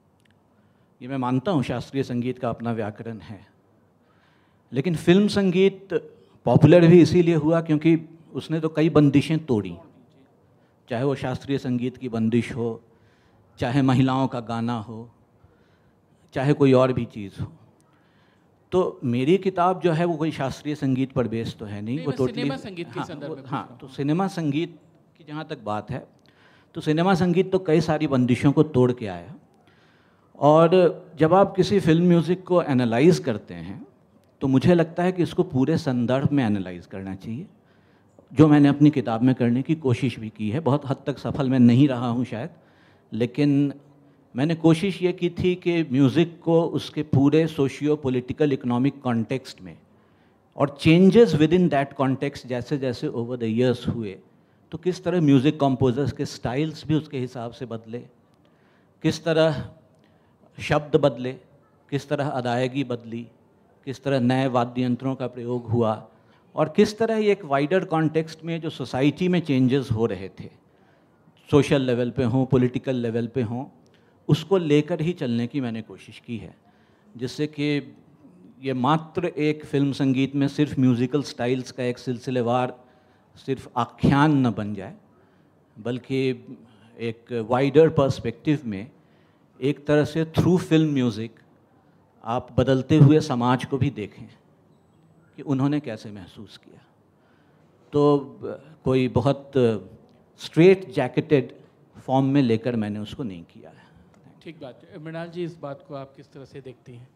[SPEAKER 4] ये मैं मानता हूँ शास्त्रीय संगीत का अपना व्याकरण है, लेकिन फिल्म संगीत पॉपुलर भी इसीलिए हुआ क्योंकि उसने तो कई बंदिशें तोड़ी, चाहे वो शास्त्रीय संगीत की बंदिश हो, चाहे महिलाओं का गाना हो, चाहे कोई और भी चीज़ हो। तो मेरी किताब जो है वो कोई शास्त्रीय संगीत पर बेस्ड तो है नहीं, नहीं वो टोटली सिनेमा संगीत के संदर्भ में। हाँ, तो सिनेमा संगीत की जहाँ तक बात है तो सिनेमा संगीत तो कई सारी बंदिशों को तोड़ के आया, और जब आप किसी फिल्म म्यूज़िक को एनालाइज करते हैं तो मुझे लगता है कि इसको पूरे संदर्भ में एनालाइज करना चाहिए, जो मैंने अपनी किताब में करने की कोशिश भी की है। बहुत हद तक सफल मैं नहीं रहा हूँ शायद, लेकिन मैंने कोशिश ये की थी कि म्यूज़िक को उसके पूरे सोशियो पॉलिटिकल इकोनॉमिक कॉन्टेक्स्ट में और changes within that context जैसे जैसे ओवर द ईयर्स हुए, तो किस तरह म्यूज़िक कंपोजर्स के स्टाइल्स भी उसके हिसाब से बदले, किस तरह शब्द बदले, किस तरह अदायगी बदली, किस तरह नए वाद्य यंत्रों का प्रयोग हुआ, और किस तरह एक वाइडर कॉन्टेक्स्ट में जो सोसाइटी में चेंजेस हो रहे थे, सोशल लेवल पे हों, पॉलिटिकल लेवल पे हों, उसको लेकर ही चलने की मैंने कोशिश की है, जिससे कि ये मात्र एक फिल्म संगीत में सिर्फ म्यूज़िकल स्टाइल्स का एक सिलसिलेवार सिर्फ आख्यान न बन जाए, बल्कि एक वाइडर पर्सपेक्टिव में एक तरह से थ्रू फिल्म म्यूज़िक आप बदलते हुए समाज को भी देखें कि उन्होंने कैसे महसूस किया। तो कोई बहुत स्ट्रेट जैकेटेड फॉर्म में लेकर मैंने उसको नहीं किया है।
[SPEAKER 2] ठीक बात है। मृणाल जी, इस बात को आप किस तरह से देखती हैं?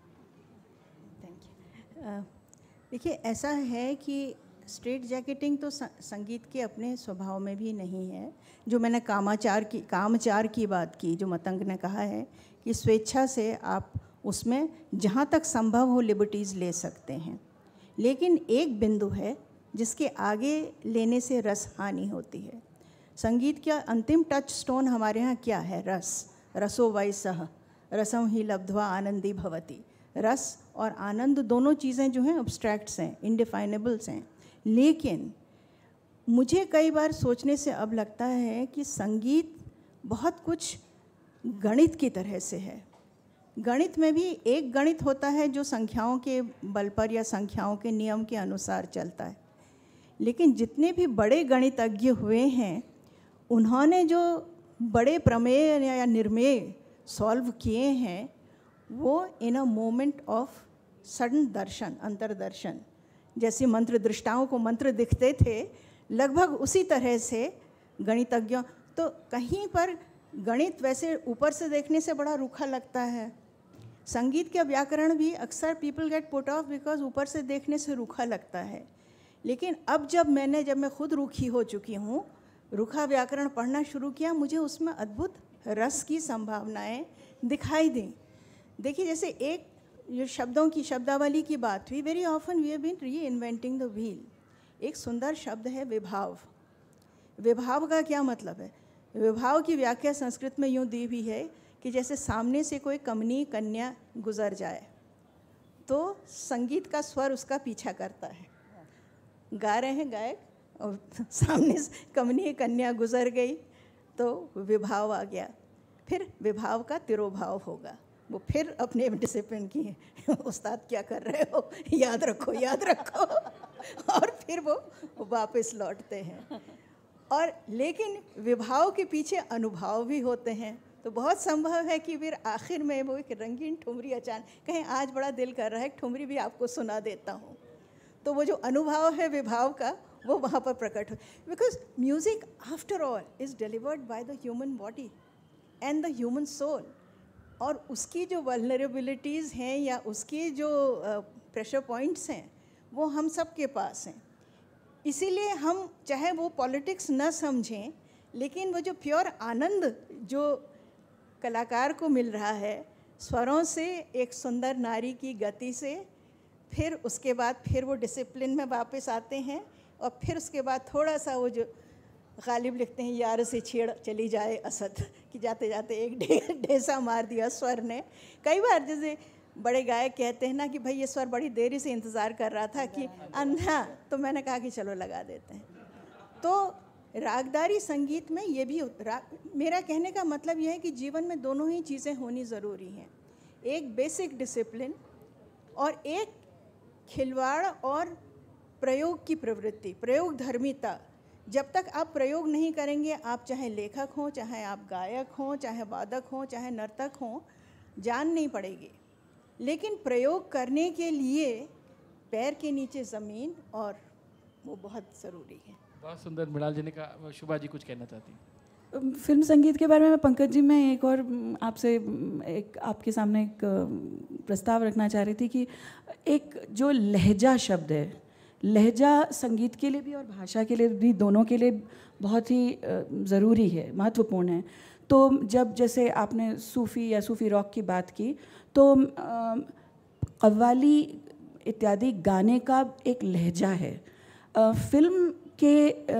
[SPEAKER 5] Thank you. देखिए, ऐसा है कि स्ट्रेट जैकेटिंग तो संगीत के अपने स्वभाव में भी नहीं है। जो मैंने कामाचार की कामचार की बात की, जो मतंग ने कहा है कि स्वेच्छा से आप उसमें जहाँ तक संभव हो लिबर्टीज़ ले सकते हैं, लेकिन एक बिंदु है जिसके आगे लेने से रस हानि होती है। संगीत का अंतिम टच स्टोन हमारे यहाँ क्या है? रस। रसो वै सह रसम ही लब्ध्वा आनंदी भवति। रस और आनंद दोनों चीज़ें जो हैं अब्स्ट्रैक्ट्स हैं, इनडिफाइनेबल्स हैं। लेकिन मुझे कई बार सोचने से अब लगता है कि संगीत बहुत कुछ गणित की तरह से है। गणित में भी एक गणित होता है जो संख्याओं के बल पर या संख्याओं के नियम के अनुसार चलता है, लेकिन जितने भी बड़े गणितज्ञ हुए हैं उन्होंने जो बड़े प्रमेय या निर्मेय सॉल्व किए हैं वो in a moment of sudden darshan, अंतर्दर्शन। जैसे मंत्र दृष्टाओं को मंत्र दिखते थे, लगभग उसी तरह से गणितज्ञों, तो कहीं पर गणित वैसे ऊपर से देखने से बड़ा रूखा लगता है। संगीत का व्याकरण भी अक्सर people get put off because ऊपर से देखने से रूखा लगता है। लेकिन अब जब मैंने जब मैं खुद रूखी हो चुकी हूँ, रूखा व्याकरण पढ़ना शुरू किया, मुझे उसमें अद्भुत रस की संभावनाएं दिखाई दी। देखिए, जैसे एक जो शब्दों की शब्दावली की बात हुई, very often we have been reinventing the wheel. एक सुंदर शब्द है विभाव। विभाव का क्या मतलब है? विभाव की व्याख्या संस्कृत में यूँ दी हुई है कि जैसे सामने से कोई कमनीय कन्या गुजर जाए तो संगीत का स्वर उसका पीछा करता है। गा रहे हैं गायक और सामने से कमनीय कन्या गुजर गई तो विभाव आ गया। फिर विभाव का तिरोभाव होगा, वो फिर अपने डिसिप्लिन की उस्ताद क्या कर रहे हो, याद रखो याद रखो और फिर वो वापस लौटते हैं। और लेकिन विभाव के पीछे अनुभव भी होते हैं, तो बहुत संभव है कि फिर आखिर में वो एक रंगीन ठुमरी अचानक कहें आज बड़ा दिल कर रहा है ठुमरी भी आपको सुना देता हूँ, तो वो जो अनुभव है विभाव का वो वहाँ पर प्रकट हो। Because music after all is delivered by the human body and the human soul, और उसकी जो वल्नरेबिलिटीज़ हैं या उसकी जो प्रेशर uh, पॉइंट्स हैं वो हम सब के पास हैं। इसीलिए हम चाहे वो पॉलिटिक्स न समझें, लेकिन वो जो प्योर आनंद जो कलाकार को मिल रहा है स्वरों से, एक सुंदर नारी की गति से, फिर उसके बाद फिर वो डिसिप्लिन में वापस आते हैं और फिर उसके बाद थोड़ा सा वो जो गालिब लिखते हैं यार से छेड़ चली जाए असद, कि जाते जाते एक ढे, ढेसा मार दिया स्वर ने। कई बार जैसे बड़े गायक कहते हैं ना कि भाई ये स्वर बड़ी देरी से इंतज़ार कर रहा था कि अंधा, तो मैंने कहा कि चलो लगा देते हैं। तो रागदारी संगीत में ये भी मेरा कहने का मतलब यह है कि जीवन में दोनों ही चीज़ें होनी ज़रूरी हैं, एक बेसिक डिसिप्लिन और एक खिलवाड़ और प्रयोग की प्रवृत्ति, प्रयोग धर्मिता। जब तक आप प्रयोग नहीं करेंगे, आप चाहे लेखक हों, चाहे आप गायक हों, चाहे वादक हों, चाहे नर्तक हों, जान नहीं पड़ेगी। लेकिन प्रयोग करने के लिए पैर के नीचे ज़मीन, और वो बहुत ज़रूरी है।
[SPEAKER 2] बहुत सुंदर मृणाल जी ने कहा। शुभा जी कुछ कहना चाहती हैं?
[SPEAKER 3] फिल्म संगीत के बारे में पंकज जी, मैं एक और आपसे एक आपके सामने एक प्रस्ताव रखना चाह रही थी कि एक जो लहजा शब्द है, लहजा संगीत के लिए भी और भाषा के लिए भी, दोनों के लिए बहुत ही ज़रूरी है, महत्वपूर्ण है। तो जब जैसे आपने सूफ़ी या सूफ़ी रॉक की बात की, तो कव्वाली इत्यादि गाने का एक लहजा है। फिल्म के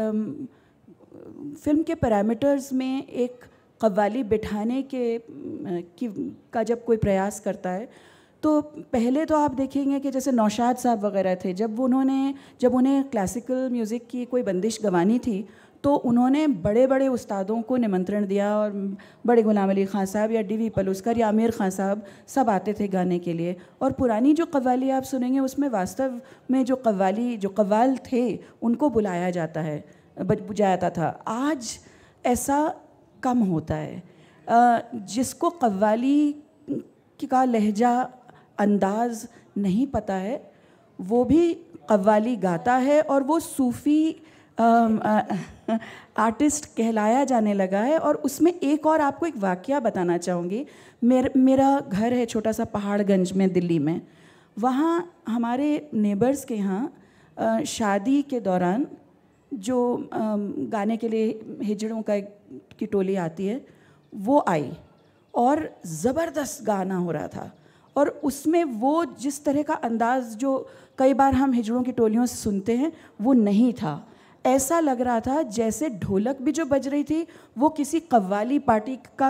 [SPEAKER 3] फिल्म के पैरामीटर्स में एक कव्वाली बिठाने के की का जब कोई प्रयास करता है, तो पहले तो आप देखेंगे कि जैसे नौशाद साहब वगैरह थे, जब उन्होंने जब उन्हें क्लासिकल म्यूज़िक की कोई बंदिश गंवानी थी तो उन्होंने बड़े बड़े उस्तादों को निमंत्रण दिया, और बड़े गुलाम अली ख़ान साहब या डी वी पलुस्कर या आमिर ख़ान साहब सब आते थे गाने के लिए। और पुरानी जो कव्वाली आप सुनेंगे उसमें वास्तव में जो कव्वाली जो कव्वाल थे उनको बुलाया जाता है बुझाता था। आज ऐसा कम होता है। जिसको कव्वाली का लहजा अंदाज़ नहीं पता है वो भी कव्वाली गाता है, और वो सूफ़ी आर्टिस्ट कहलाया जाने लगा है। और उसमें एक और आपको एक वाकया बताना चाहूँगी। मेर, मेरा घर है छोटा सा पहाड़गंज में, दिल्ली में। वहाँ हमारे नेबर्स के यहाँ शादी के दौरान जो गाने के लिए हिजड़ों का की टोली आती है वो आई और ज़बरदस्त गाना हो रहा था। और उसमें वो जिस तरह का अंदाज़ जो कई बार हम हिजड़ों की टोलियों से सुनते हैं वो नहीं था। ऐसा लग रहा था जैसे ढोलक भी जो बज रही थी वो किसी कव्वाली पार्टी का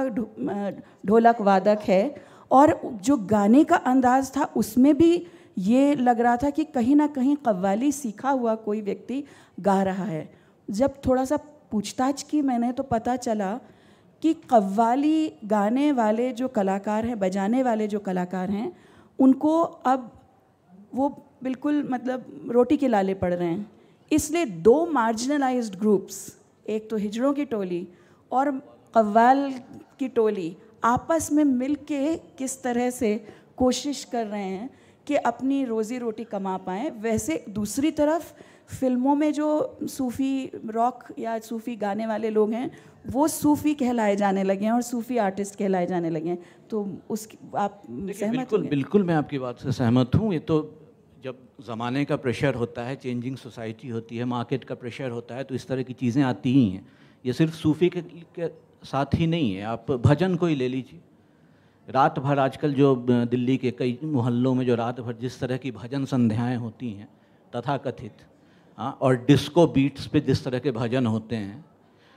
[SPEAKER 3] ढोलक वादक है, और जो गाने का अंदाज़ था उसमें भी ये लग रहा था कि कहीं ना कहीं कव्वाली सीखा हुआ कोई व्यक्ति गा रहा है। जब थोड़ा सा पूछताछ की मैंने तो पता चला कि कव्वाली गाने वाले जो कलाकार हैं, बजाने वाले जो कलाकार हैं, उनको अब वो बिल्कुल मतलब रोटी के लाले पड़ रहे हैं। इसलिए दो मार्जिनलाइज्ड ग्रुप्स, एक तो हिजड़ों की टोली और कव्वाल की टोली, आपस में मिल के किस तरह से कोशिश कर रहे हैं कि अपनी रोज़ी रोटी कमा पाएँ। वैसे दूसरी तरफ फिल्मों में जो सूफ़ी रॉक या सूफ़ी गाने वाले लोग हैं वो सूफ़ी कहलाए जाने लगे हैं और सूफ़ी आर्टिस्ट कहलाए जाने लगे हैं। तो उसकी आप सहमत
[SPEAKER 4] बिल्कुल
[SPEAKER 3] होंगे?
[SPEAKER 4] बिल्कुल मैं आपकी बात से सहमत हूँ। ये तो जब ज़माने का प्रेशर होता है, चेंजिंग सोसाइटी होती है, मार्केट का प्रेशर होता है, तो इस तरह की चीज़ें आती ही हैं। ये सिर्फ सूफ़ी के, के साथ ही नहीं है, आप भजन को ही ले लीजिए। रात भर आजकल जो दिल्ली के कई मोहल्लों में जो रात भर जिस तरह की भजन संध्याएँ होती हैं तथाकथित, हाँ, और डिस्को बीट्स पे जिस तरह के भजन होते हैं,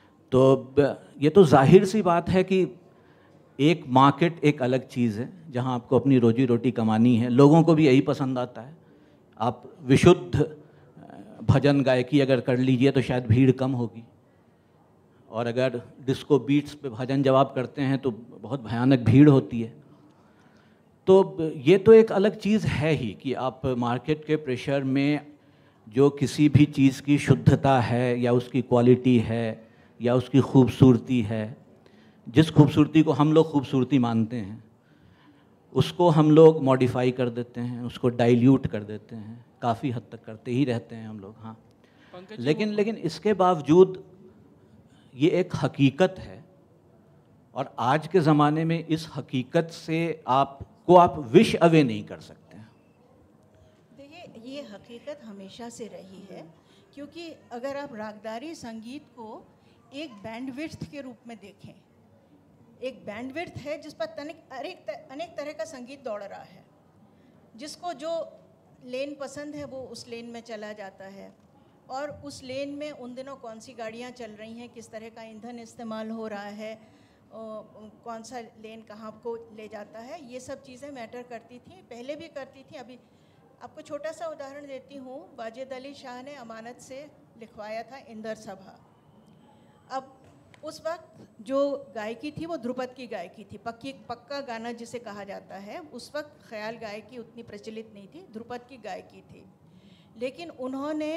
[SPEAKER 4] तो ये तो जाहिर सी बात है कि एक मार्केट एक अलग चीज़ है जहाँ आपको अपनी रोजी रोटी कमानी है। लोगों को भी यही पसंद आता है। आप विशुद्ध भजन गायकी अगर कर लीजिए तो शायद भीड़ कम होगी, और अगर डिस्को बीट्स पे भजन जब आप करते हैं तो बहुत भयानक भीड़ होती है। तो ये तो एक अलग चीज़ है ही कि आप मार्केट के प्रेशर में जो किसी भी चीज़ की शुद्धता है या उसकी क्वालिटी है या उसकी खूबसूरती है, जिस खूबसूरती को हम लोग खूबसूरती मानते हैं उसको हम लोग मॉडिफाई कर देते हैं, उसको डाइल्यूट कर देते हैं, काफ़ी हद तक करते ही रहते हैं हम लोग। हाँ, लेकिन लेकिन इसके बावजूद ये एक हकीकत है, और आज के ज़माने में इस हकीकत से आपको आप विश अवे नहीं कर सकते हैं।
[SPEAKER 5] देखिए, ये हकीकत हमेशा से रही है, क्योंकि अगर आप रागदारी संगीत को एक बैंडविड्थ के रूप में देखें, एक बैंडविड्थ है जिस पर तनिक अनेक अनेक तरह का संगीत दौड़ रहा है। जिसको जो लेन पसंद है वो उस लेन में चला जाता है, और उस लेन में उन दिनों कौन सी गाड़ियाँ चल रही हैं, किस तरह का ईंधन इस्तेमाल हो रहा है, कौन सा लेन कहाँ को ले जाता है, ये सब चीज़ें मैटर करती थी, पहले भी करती थी। अभी आपको छोटा सा उदाहरण देती हूँ। वाजिद अली शाह ने अमानत से लिखवाया था इंदर सभा। अब उस वक्त जो गायकी थी वो ध्रुपद की गायकी थी, पक्की पक्का गाना जिसे कहा जाता है। उस वक्त ख्याल गायकी उतनी प्रचलित नहीं थी, ध्रुपद की गायकी थी। लेकिन उन्होंने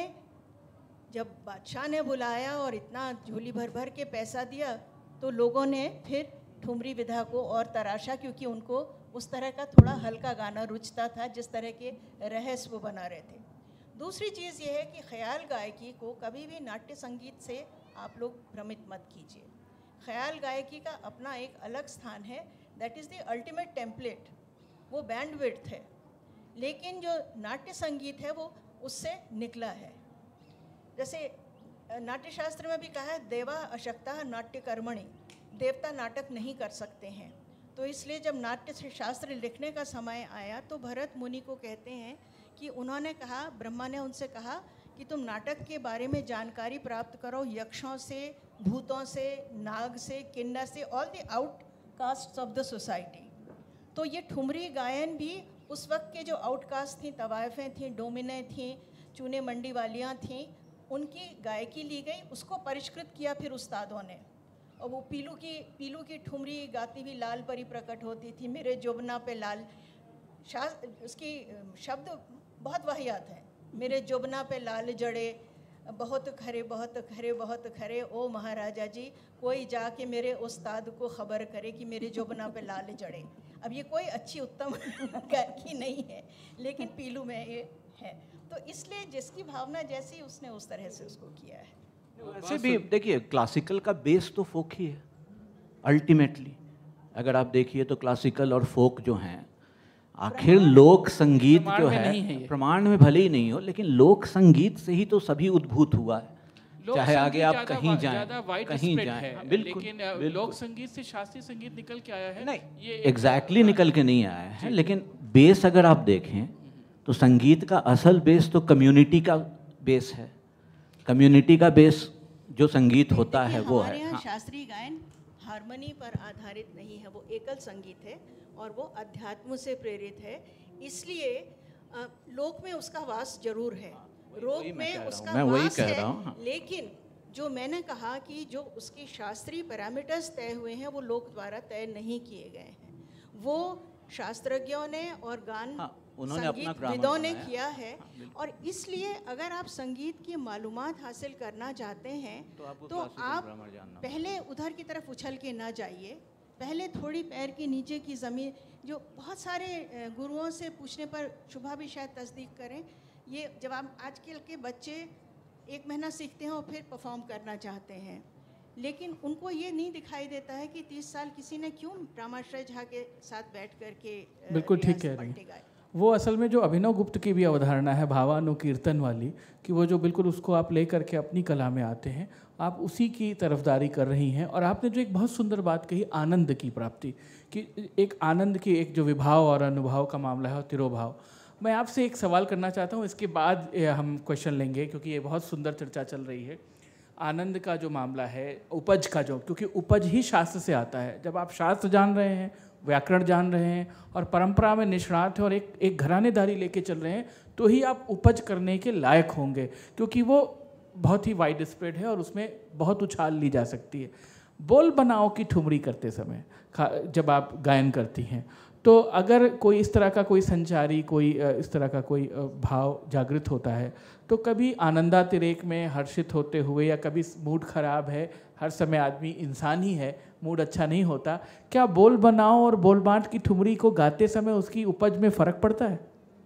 [SPEAKER 5] जब बादशाह ने बुलाया और इतना झोली भर भर के पैसा दिया तो लोगों ने फिर ठुमरी विधा को और तराशा, क्योंकि उनको उस तरह का थोड़ा हल्का गाना रुचता था जिस तरह के रहस्य वो बना रहे थे। दूसरी चीज़ ये है कि ख्याल गायकी को कभी भी नाट्य संगीत से आप लोग भ्रमित मत कीजिए। ख्याल गायकी का अपना एक अलग स्थान है, that is the ultimate template, वो बैंडविड्थ है। लेकिन जो नाट्य संगीत है वो उससे निकला है। जैसे नाट्य शास्त्र में भी कहा है, देवा अशक्ता नाट्य कर्मणि, देवता नाटक नहीं कर सकते हैं। तो इसलिए जब नाट्य शास्त्र लिखने का समय आया तो भरत मुनि को कहते हैं कि उन्होंने कहा, ब्रह्मा ने उनसे कहा कि तुम नाटक के बारे में जानकारी प्राप्त करो यक्षों से, भूतों से, नाग से, किन्नर से, all the outcast of the society. तो ये ठुमरी गायन भी उस वक्त के जो आउटकास्ट थी, तवायफ़ें थीं, डोमिने थीं, चूने मंडी वालियाँ थीं, उनकी गायकी ली गई, उसको परिष्कृत किया फिर उस्तादों ने। और वो पीलू की पीलू की ठुमरी गाती हुई लाल परी प्रकट होती थी, मेरे जोबना पे लाल, शास्त्र उसकी शब्द बहुत वाहियात हैं। मेरे जोबना पे लाल जड़े, बहुत खरे बहुत खरे बहुत खरे, ओ महाराजा जी कोई जाके मेरे उस्ताद को ख़बर करे कि मेरे जोबना पे लाल जड़े। अब ये कोई अच्छी उत्तम गायकी नहीं है, लेकिन पीलू में ये है। तो इसलिए जिसकी भावना जैसी उसने उस तरह से उसको किया है।
[SPEAKER 4] वैसे भी देखिए क्लासिकल का बेस तो फोक ही है अल्टीमेटली। अगर आप देखिए तो क्लासिकल और फोक जो हैं आखिर लोक संगीत जो है, प्रमाण में भले ही नहीं हो लेकिन लोक संगीत से ही तो सभी उद्भूत हुआ है। चाहे आगे आप कहीं जाएं, कहीं जाएं, बिल्कुल,
[SPEAKER 2] लेकिन
[SPEAKER 4] बिल्कुल।
[SPEAKER 2] लोक संगीत से शास्त्रीय संगीत निकल के आया है।
[SPEAKER 4] नहीं,
[SPEAKER 2] ये
[SPEAKER 4] एग्जैक्टली निकल के नहीं आया है, लेकिन बेस अगर आप देखें तो संगीत का असल बेस तो कम्युनिटी का बेस है। कम्युनिटी का बेस जो संगीत होता है वो
[SPEAKER 5] हमारे
[SPEAKER 4] है।
[SPEAKER 5] यहाँ
[SPEAKER 4] हाँ।
[SPEAKER 5] शास्त्रीय गायन हारमोनी पर आधारित नहीं है, वो एकल संगीत है और वो अध्यात्म से प्रेरित है। इसलिए अ, लोक में उसका वास जरूर है, रोक में उसका
[SPEAKER 4] मैं वही
[SPEAKER 5] वास
[SPEAKER 4] कह
[SPEAKER 5] है,
[SPEAKER 4] रहा हूँ, हाँ।
[SPEAKER 5] लेकिन जो मैंने कहा कि जो उसकी शास्त्रीय पैरामीटर्स तय हुए हैं वो लोक द्वारा तय नहीं किए गए हैं, वो शास्त्रज्ञों ने और गान
[SPEAKER 4] हाँ, उन्होंने अपना
[SPEAKER 5] संगीत
[SPEAKER 4] ग्रामर
[SPEAKER 5] विदों ने
[SPEAKER 4] बनाया।
[SPEAKER 5] किया है।
[SPEAKER 4] हाँ,
[SPEAKER 5] और इसलिए अगर आप संगीत की मालूमात हासिल करना चाहते हैं
[SPEAKER 4] तो आपको
[SPEAKER 5] तो
[SPEAKER 4] classical
[SPEAKER 5] आप
[SPEAKER 4] grammar जानना
[SPEAKER 5] पहले उधर की तरफ उछल के ना जाइए, पहले थोड़ी पैर के नीचे की ज़मीन, जो बहुत सारे अ, गुरुओं से पूछने पर शुभा भी शायद तस्दीक करें, ये जब आप आजकल के बच्चे एक महीना सीखते हैं और फिर परफॉर्म करना चाहते हैं, लेकिन उनको ये नहीं दिखाई देता है कि तीस साल किसी ने क्यों रामाश्रय झा के साथ बैठ करके अ,
[SPEAKER 2] बिल्कुल ठीक
[SPEAKER 5] रियाज
[SPEAKER 2] कह रही हैं।
[SPEAKER 5] पलटे गाए।
[SPEAKER 2] वो असल में जो अभिनव गुप्त की भी अवधारणा है भावानुकीर्तन वाली, कि वो जो बिल्कुल उसको आप ले करके अपनी कला में आते हैं, आप उसी की तरफदारी कर रही हैं। और आपने जो एक बहुत सुंदर बात कही आनंद की प्राप्ति, कि एक आनंद की एक जो विभाव और अनुभव का मामला है और तिरोभाव। मैं आपसे एक सवाल करना चाहता हूँ, इसके बाद ए, हम क्वेश्चन लेंगे, क्योंकि ये बहुत सुंदर चर्चा चल रही है। आनंद का जो मामला है, उपज का जो, क्योंकि उपज ही शास्त्र से आता है। जब आप शास्त्र जान रहे हैं, व्याकरण जान रहे हैं और परंपरा में निष्णात हैं और एक एक घरानेदारी लेके चल रहे हैं, तो ही आप उपज करने के लायक होंगे, क्योंकि वो बहुत ही वाइड स्प्रेड है और उसमें बहुत उछाल ली जा सकती है। बोल बनाओ की ठुमरी करते समय जब आप गायन करती हैं, तो अगर कोई इस तरह का कोई संचारी, कोई इस तरह का कोई भाव जागृत होता है, तो कभी आनंदातिरेक में हर्षित होते हुए, या कभी मूड खराब है, हर समय आदमी इंसान ही है, मूड अच्छा नहीं होता, क्या बोल बनाओ और बोल बाँट की ठुमरी को गाते समय उसकी उपज में फ़र्क पड़ता है?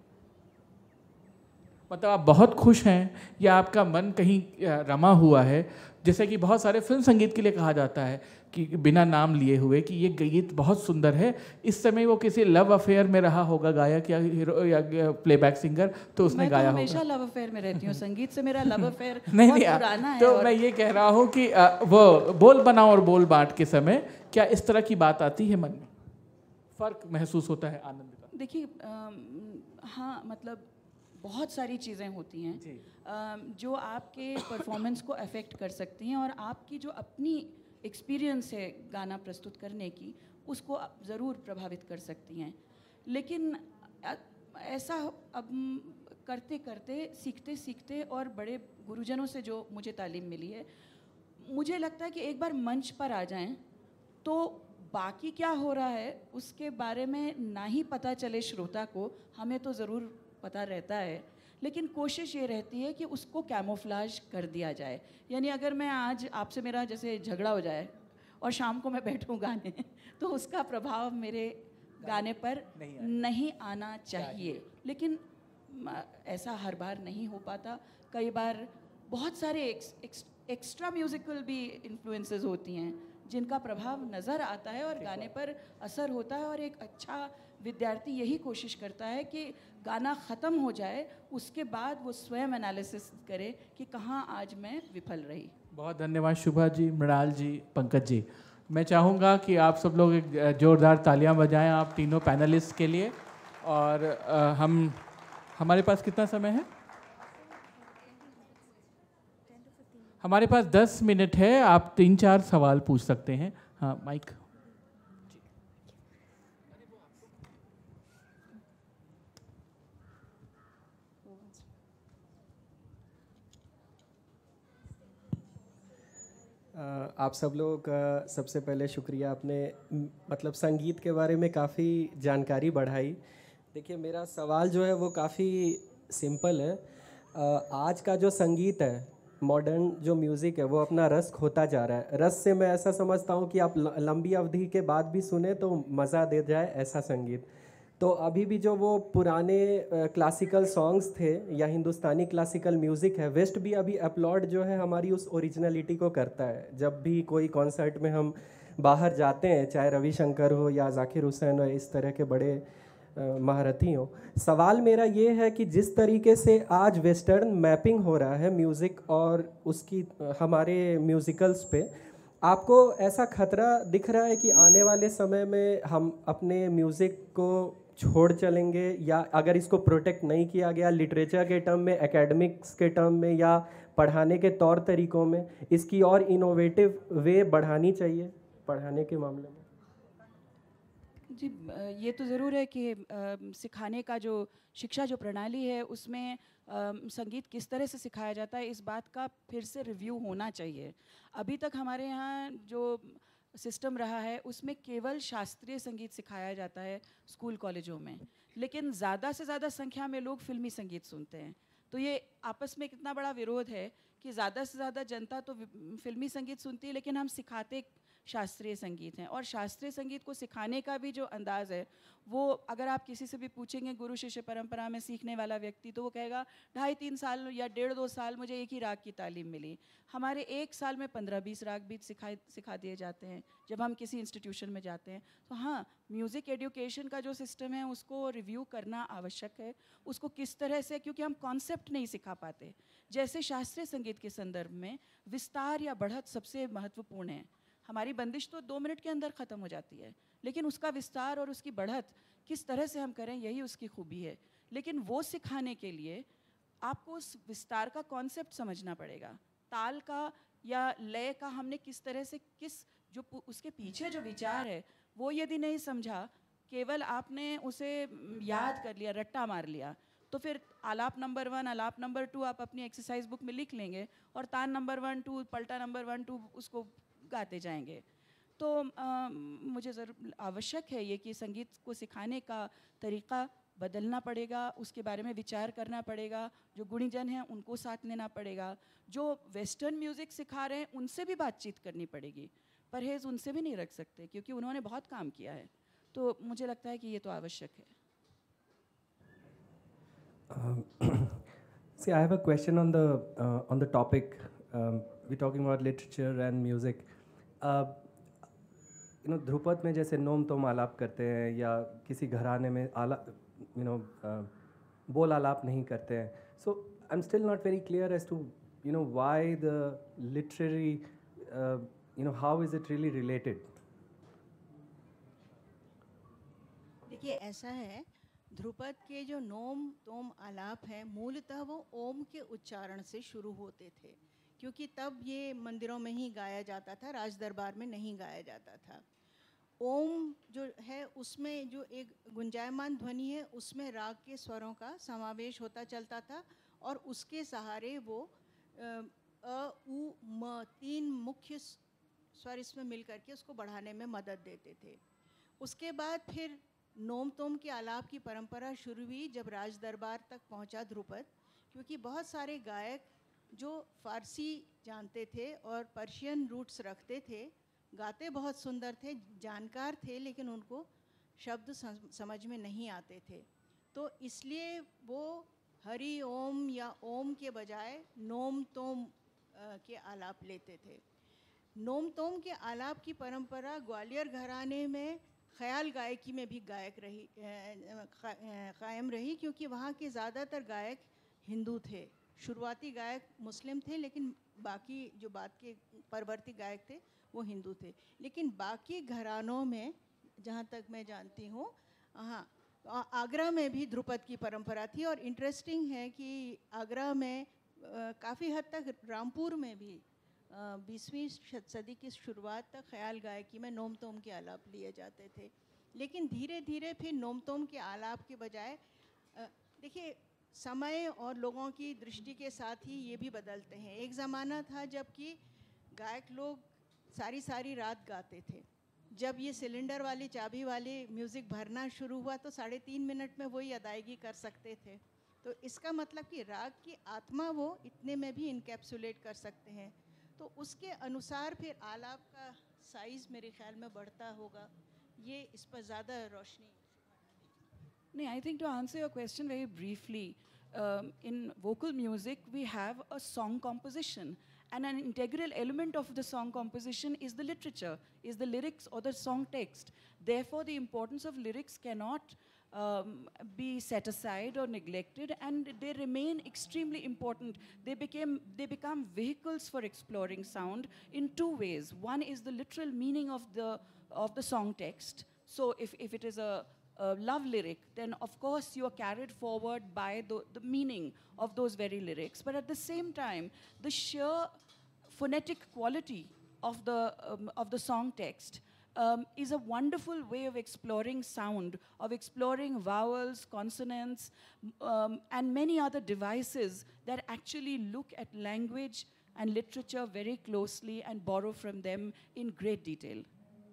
[SPEAKER 2] मतलब आप बहुत खुश हैं या आपका मन कहीं रमा हुआ है? जैसे कि बहुत सारे फिल्म संगीत के लिए कहा जाता है कि बिना नाम लिए हुए कि ये गीत बहुत सुंदर है, इस समय वो किसी लव अफेयर में रहा होगा गायक या हीरो या प्लेबैक सिंगर, तो उसने गाया होगा।
[SPEAKER 3] मैं तो हमेशा लव अफेयर में रहती हूँ, संगीत से मेरा लव अफेयर
[SPEAKER 2] नहीं
[SPEAKER 3] बहुत
[SPEAKER 2] नहीं
[SPEAKER 3] पुराना है।
[SPEAKER 2] तो
[SPEAKER 3] और
[SPEAKER 2] मैं ये कह रहा हूँ कि आ, वो बोल बनाओ और बोल बाँट के समय क्या इस तरह की बात आती है मन में, फ़र्क महसूस होता है आनंद का?
[SPEAKER 3] देखिए, हाँ, मतलब बहुत सारी चीज़ें होती हैं अम, जो आपके परफॉर्मेंस को अफेक्ट कर सकती हैं, और आपकी जो अपनी एक्सपीरियंस है गाना प्रस्तुत करने की, उसको ज़रूर प्रभावित कर सकती हैं। लेकिन ऐसा अब करते करते, सीखते सीखते, और बड़े गुरुजनों से जो मुझे तालीम मिली है, मुझे लगता है कि एक बार मंच पर आ जाएं तो बाकी क्या हो रहा है उसके बारे में ना ही पता चले श्रोता को, हमें तो ज़रूर पता रहता है, लेकिन कोशिश ये रहती है कि उसको कैमोफ्लाज कर दिया जाए। यानी अगर मैं आज आपसे, मेरा जैसे झगड़ा हो जाए और शाम को मैं बैठूं गाने, तो उसका प्रभाव मेरे गाने पर नहीं, नहीं आना चाहिए। लेकिन ऐसा हर बार नहीं हो पाता। कई बार बहुत सारे एक्स, एक्स, एक्स्ट्रा म्यूज़िकल भी इन्फ्लुएंसेस होती हैं जिनका प्रभाव नज़र आता है और गाने पर असर होता है। और एक अच्छा विद्यार्थी यही कोशिश करता है कि गाना ख़त्म हो जाए, उसके बाद वो स्वयं एनालिसिस करे कि कहाँ आज मैं विफल रही।
[SPEAKER 2] बहुत धन्यवाद शुभा जी, मृणाल जी, पंकज जी। मैं चाहूँगा कि आप सब लोग एक ज़ोरदार तालियां बजाएं आप तीनों पैनलिस्ट के लिए। और आ, हम हमारे पास कितना समय है? हमारे पास दस मिनट है, आप तीन चार सवाल पूछ सकते हैं। हाँ, माइक।
[SPEAKER 6] आप सब लोगों का सबसे पहले शुक्रिया, आपने मतलब संगीत के बारे में काफ़ी जानकारी बढ़ाई। देखिए, मेरा सवाल जो है वो काफ़ी सिंपल है। आज का जो संगीत है, मॉडर्न जो म्यूज़िक है, वो अपना रस खोता जा रहा है। रस से मैं ऐसा समझता हूँ कि आप लंबी अवधि के बाद भी सुने तो मज़ा दे जाए, ऐसा संगीत। तो अभी भी जो वो पुराने क्लासिकल सॉन्ग्स थे या हिंदुस्तानी क्लासिकल म्यूज़िक है, वेस्ट भी अभी अपलॉड जो है हमारी उस ओरिजिनलिटी को करता है। जब भी कोई कॉन्सर्ट में हम बाहर जाते हैं, चाहे रविशंकर हो या जाकिर हुसैन हो, इस तरह के बड़े महारथी हो, सवाल मेरा ये है कि जिस तरीके से आज वेस्टर्न मैपिंग हो रहा है म्यूज़िक और उसकी हमारे म्यूज़िकल्स पे, आपको ऐसा खतरा दिख रहा है कि आने वाले समय में हम अपने म्यूज़िक को छोड़ चलेंगे, या अगर इसको प्रोटेक्ट नहीं किया गया लिटरेचर के टर्म में, एकेडमिक्स के टर्म में या पढ़ाने के तौर तरीक़ों में, इसकी और इनोवेटिव वे बढ़ानी चाहिए पढ़ाने के मामले में?
[SPEAKER 3] जी, ये तो ज़रूर है कि सिखाने का जो शिक्षा जो प्रणाली है उसमें संगीत किस तरह से सिखाया जाता है, इस बात का फिर से रिव्यू होना चाहिए। अभी तक हमारे यहाँ जो सिस्टम रहा है उसमें केवल शास्त्रीय संगीत सिखाया जाता है स्कूल कॉलेजों में, लेकिन ज़्यादा से ज़्यादा संख्या में लोग फिल्मी संगीत सुनते हैं। तो ये आपस में कितना बड़ा विरोध है कि ज़्यादा से ज़्यादा जनता तो फिल्मी संगीत सुनती है, लेकिन हम सिखाते शास्त्रीय संगीत हैं। और शास्त्रीय संगीत को सिखाने का भी जो अंदाज़ है वो, अगर आप किसी से भी पूछेंगे गुरु शिष्य परंपरा में सीखने वाला व्यक्ति, तो वो कहेगा ढाई तीन साल या डेढ़ दो साल मुझे एक ही राग की तालीम मिली। हमारे एक साल में पंद्रह बीस राग भी सिखाए सिखा दिए जाते हैं जब हम किसी इंस्टीट्यूशन में जाते हैं। तो हाँ, म्यूज़िक एजुकेशन का जो सिस्टम है उसको रिव्यू करना आवश्यक है। उसको किस तरह से, क्योंकि हम कॉन्सेप्ट नहीं सिखा पाते। जैसे शास्त्रीय संगीत के संदर्भ में विस्तार या बढ़त सबसे महत्वपूर्ण है। हमारी बंदिश तो दो मिनट के अंदर ख़त्म हो जाती है, लेकिन उसका विस्तार और उसकी बढ़त किस तरह से हम करें, यही उसकी खूबी है। लेकिन वो सिखाने के लिए आपको उस विस्तार का कॉन्सेप्ट समझना पड़ेगा, ताल का या लय का हमने किस तरह से, किस जो उसके पीछे जो विचार है वो यदि नहीं समझा, केवल आपने उसे याद कर लिया, रट्टा मार लिया, तो फिर आलाप नंबर वन, आलाप नंबर टू आप अपनी एक्सरसाइज बुक में लिख लेंगे और तान नंबर वन टू, पलटा नंबर वन टू उसको गाते जाएंगे। तो आ, मुझे ज़रूर आवश्यक है ये कि संगीत को सिखाने का तरीक़ा बदलना पड़ेगा, उसके बारे में विचार करना पड़ेगा। जो गुणीजन हैं उनको साथ लेना पड़ेगा, जो वेस्टर्न म्यूज़िक सिखा रहे हैं उनसे भी बातचीत करनी पड़ेगी। परहेज़ उनसे भी नहीं रख सकते क्योंकि उन्होंने बहुत काम किया है। तो मुझे लगता है कि ये तो आवश्यक है।
[SPEAKER 6] See, I have a question on the uh, on the topic. Um, we're talking about literature and music. Uh, you know, Dhrupad में जैसे नोम तोम आलाप करते हैं या किसी घराने में आला you know uh, बोल आलाप नहीं करते हैं. So I'm still not very clear as to you know why the literary uh, you know how is it really related?
[SPEAKER 5] देखिए ऐसा है, ध्रुपद के जो नोम तोम आलाप हैं मूलतः वो ओम के उच्चारण से शुरू होते थे, क्योंकि तब ये मंदिरों में ही गाया जाता था, राज दरबार में नहीं गाया जाता था। ओम जो है उसमें जो एक गुंजायमान ध्वनि है उसमें राग के स्वरों का समावेश होता चलता था और उसके सहारे वो अ उ म तीन मुख्य स्वर इसमें मिल करके उसको बढ़ाने में मदद देते थे। उसके बाद फिर नोम तोम के आलाप की परंपरा शुरू हुई जब राज दरबार तक पहुंचा ध्रुपद, क्योंकि बहुत सारे गायक जो फ़ारसी जानते थे और पर्शियन रूट्स रखते थे, गाते बहुत सुंदर थे, जानकार थे, लेकिन उनको शब्द समझ में नहीं आते थे। तो इसलिए वो हरि ओम या ओम के बजाय नोम तोम के आलाप लेते थे। नोम तोम के आलाप की परंपरा ग्वालियर घराने में ख़याल गायकी में भी गायक रही कायम रही, क्योंकि वहाँ के ज़्यादातर गायक हिंदू थे। शुरुआती गायक मुस्लिम थे, लेकिन बाकी जो बाद के परवर्ती गायक थे वो हिंदू थे। लेकिन बाकी घरानों में जहाँ तक मैं जानती हूँ, हाँ, आगरा में भी ध्रुपद की परंपरा थी। और इंटरेस्टिंग है कि आगरा में काफ़ी हद तक, रामपुर में भी बीसवीं सदी की शुरुआत तक ख़याल गायकी में नोम तोम के आलाप लिए जाते थे। लेकिन धीरे धीरे फिर नोम तोम के आलाप के बजाय, देखिए समय और लोगों की दृष्टि के साथ ही ये भी बदलते हैं। एक ज़माना था जबकि गायक लोग सारी सारी रात गाते थे। जब ये सिलेंडर वाली चाबी वाली म्यूज़िक भरना शुरू हुआ तो साढ़े तीन मिनट में वही अदायगी कर सकते थे। तो इसका मतलब कि राग की आत्मा वो इतने में भी इनकैप्सुलेट कर सकते हैं। तो उसके अनुसार फिर आलाप का साइज़ मेरे ख्याल में बढ़ता होगा। ये इस पर ज़्यादा रोशनी।
[SPEAKER 3] No, I think to answer your question very briefly, um, in vocal music, we have a song composition. And an integral element of the song composition is the literature, is the lyrics or the song text. Therefore, the importance of lyrics cannot um, be set aside or neglected, and they remain extremely important. They, became, they become vehicles for exploring sound in two ways. One is the literal meaning of the, of the song text. So if, if it is a Uh, love lyric, then of course you are carried forward by the, the meaning of those very lyrics. But at the same time, the sheer phonetic quality of the, um, of the song text um, is a wonderful way of exploring sound, of exploring vowels, consonants, um, and many other devices that actually look at language and literature very closely and borrow from them in great detail.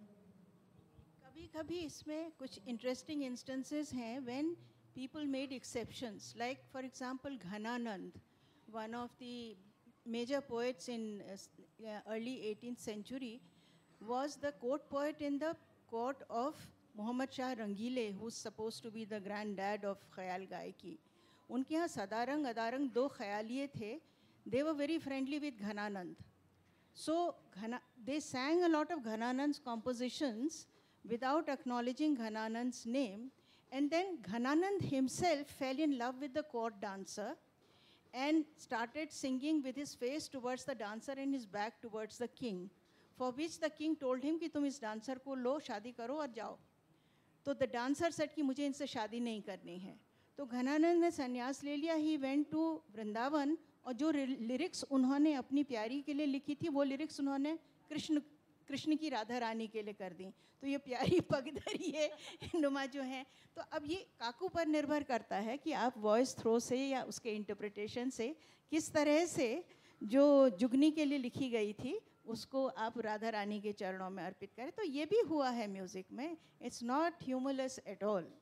[SPEAKER 5] कभी इसमें कुछ इंटरेस्टिंग इंस्टेंसेस हैं when people made exceptions like for example Ghananand one of the major poets in early eighteenth century was the court poet in the court of Mohammad Shah Rangile who is suppose to be the granddad of khayal gayaki. उनके यहाँ सदारंग अदारंग दो ख्यालिए थे. They were very friendly with Ghananand. So Ghana they sang a lot of Ghananand's compositions without acknowledging Ghananand's name, and then Ghananand himself fell in love with the court dancer and started singing with his face towards the dancer and his back towards the king, for which the king told him कि तुम इस dancer को लो, शादी करो और जाओ. तो the dancer said कि मुझे इनसे शादी नहीं करनी है. तो घनानंद ने संन्यास ले लिया. He went to वृंदावन, और जो lyrics उन्होंने अपनी प्यारी के लिए लिखी थी वो lyrics उन्होंने कृष्ण कृष्ण की राधा रानी के लिए कर दी. तो ये प्यारी पगधरी है नुमा जो है. तो अब ये काकू पर निर्भर करता है कि आप वॉइस थ्रो से या उसके इंटरप्रिटेशन से किस तरह से जो जुगनी के लिए लिखी गई थी उसको आप राधा रानी के चरणों में अर्पित करें. तो ये भी हुआ है म्यूज़िक में. It's not humourless at all.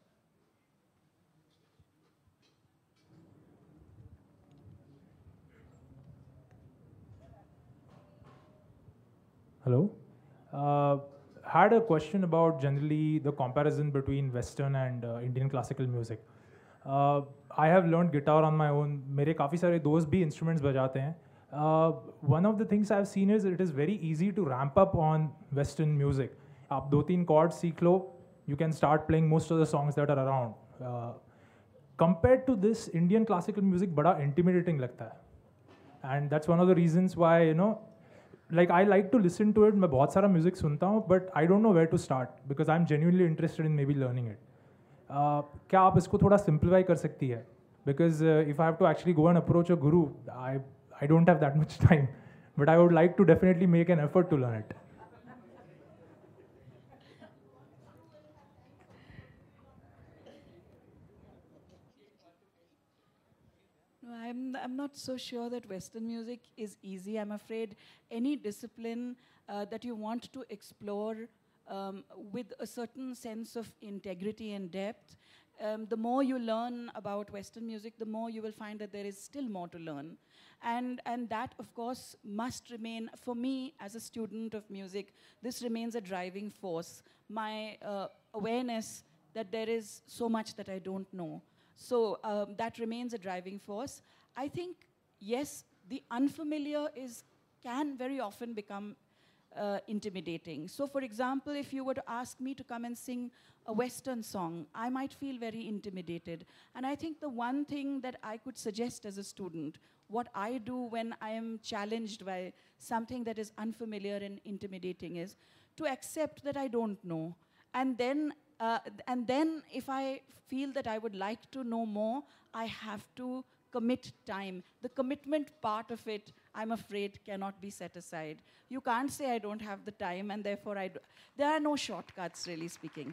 [SPEAKER 7] Hello. Uh, had a question about generally the comparison between Western and uh, Indian classical music. Uh, I have learned guitar on my own. मेरे काफ़ी सारे दोस्त भी instruments बजाते हैं. Uh, one of the things I've seen is it is very easy to ramp up on Western music. आप दो तीन chords सीख लो, you can start playing most of the songs that are around. Uh, compared to this, Indian classical music बड़ा intimidating लगता है. And that's one of the reasons why, you know, like I like to listen to it. मैं बहुत सारा music सुनता हूँ, but I don't know where to start because I'm genuinely interested in maybe learning it. Uh, क्या आप इसको थोड़ा simplify कर सकती है? Because uh, if I have to actually go and approach a guru, I I don't have that much time, but I would like to definitely make an effort to learn it.
[SPEAKER 3] No, I'm, I'm not so sure that Western music is easy. I'm afraid any discipline uh, that you want to explore um, with a certain sense of integrity and depth, um, the more you learn about Western music, the more you will find that there is still more to learn. And, and that, of course, must remain, for me as a student of music, this remains a driving force. My uh, awareness that there is so much that I don't know. So um, that remains a driving force. I think, yes, the unfamiliar is, can very often become uh, intimidating. So for example, if you were to ask me to come and sing a Western song, I might feel very intimidated. And I think the one thing that I could suggest as a student, what I do when I am challenged by something that is unfamiliar and intimidating, is to accept that I don't know. And then, uh, and then if I feel that I would like to know more, I have to commit time. The commitment part of it, I'm afraid, cannot be set aside. You can't say I don't have the time, and therefore I do. There are no shortcuts, really speaking.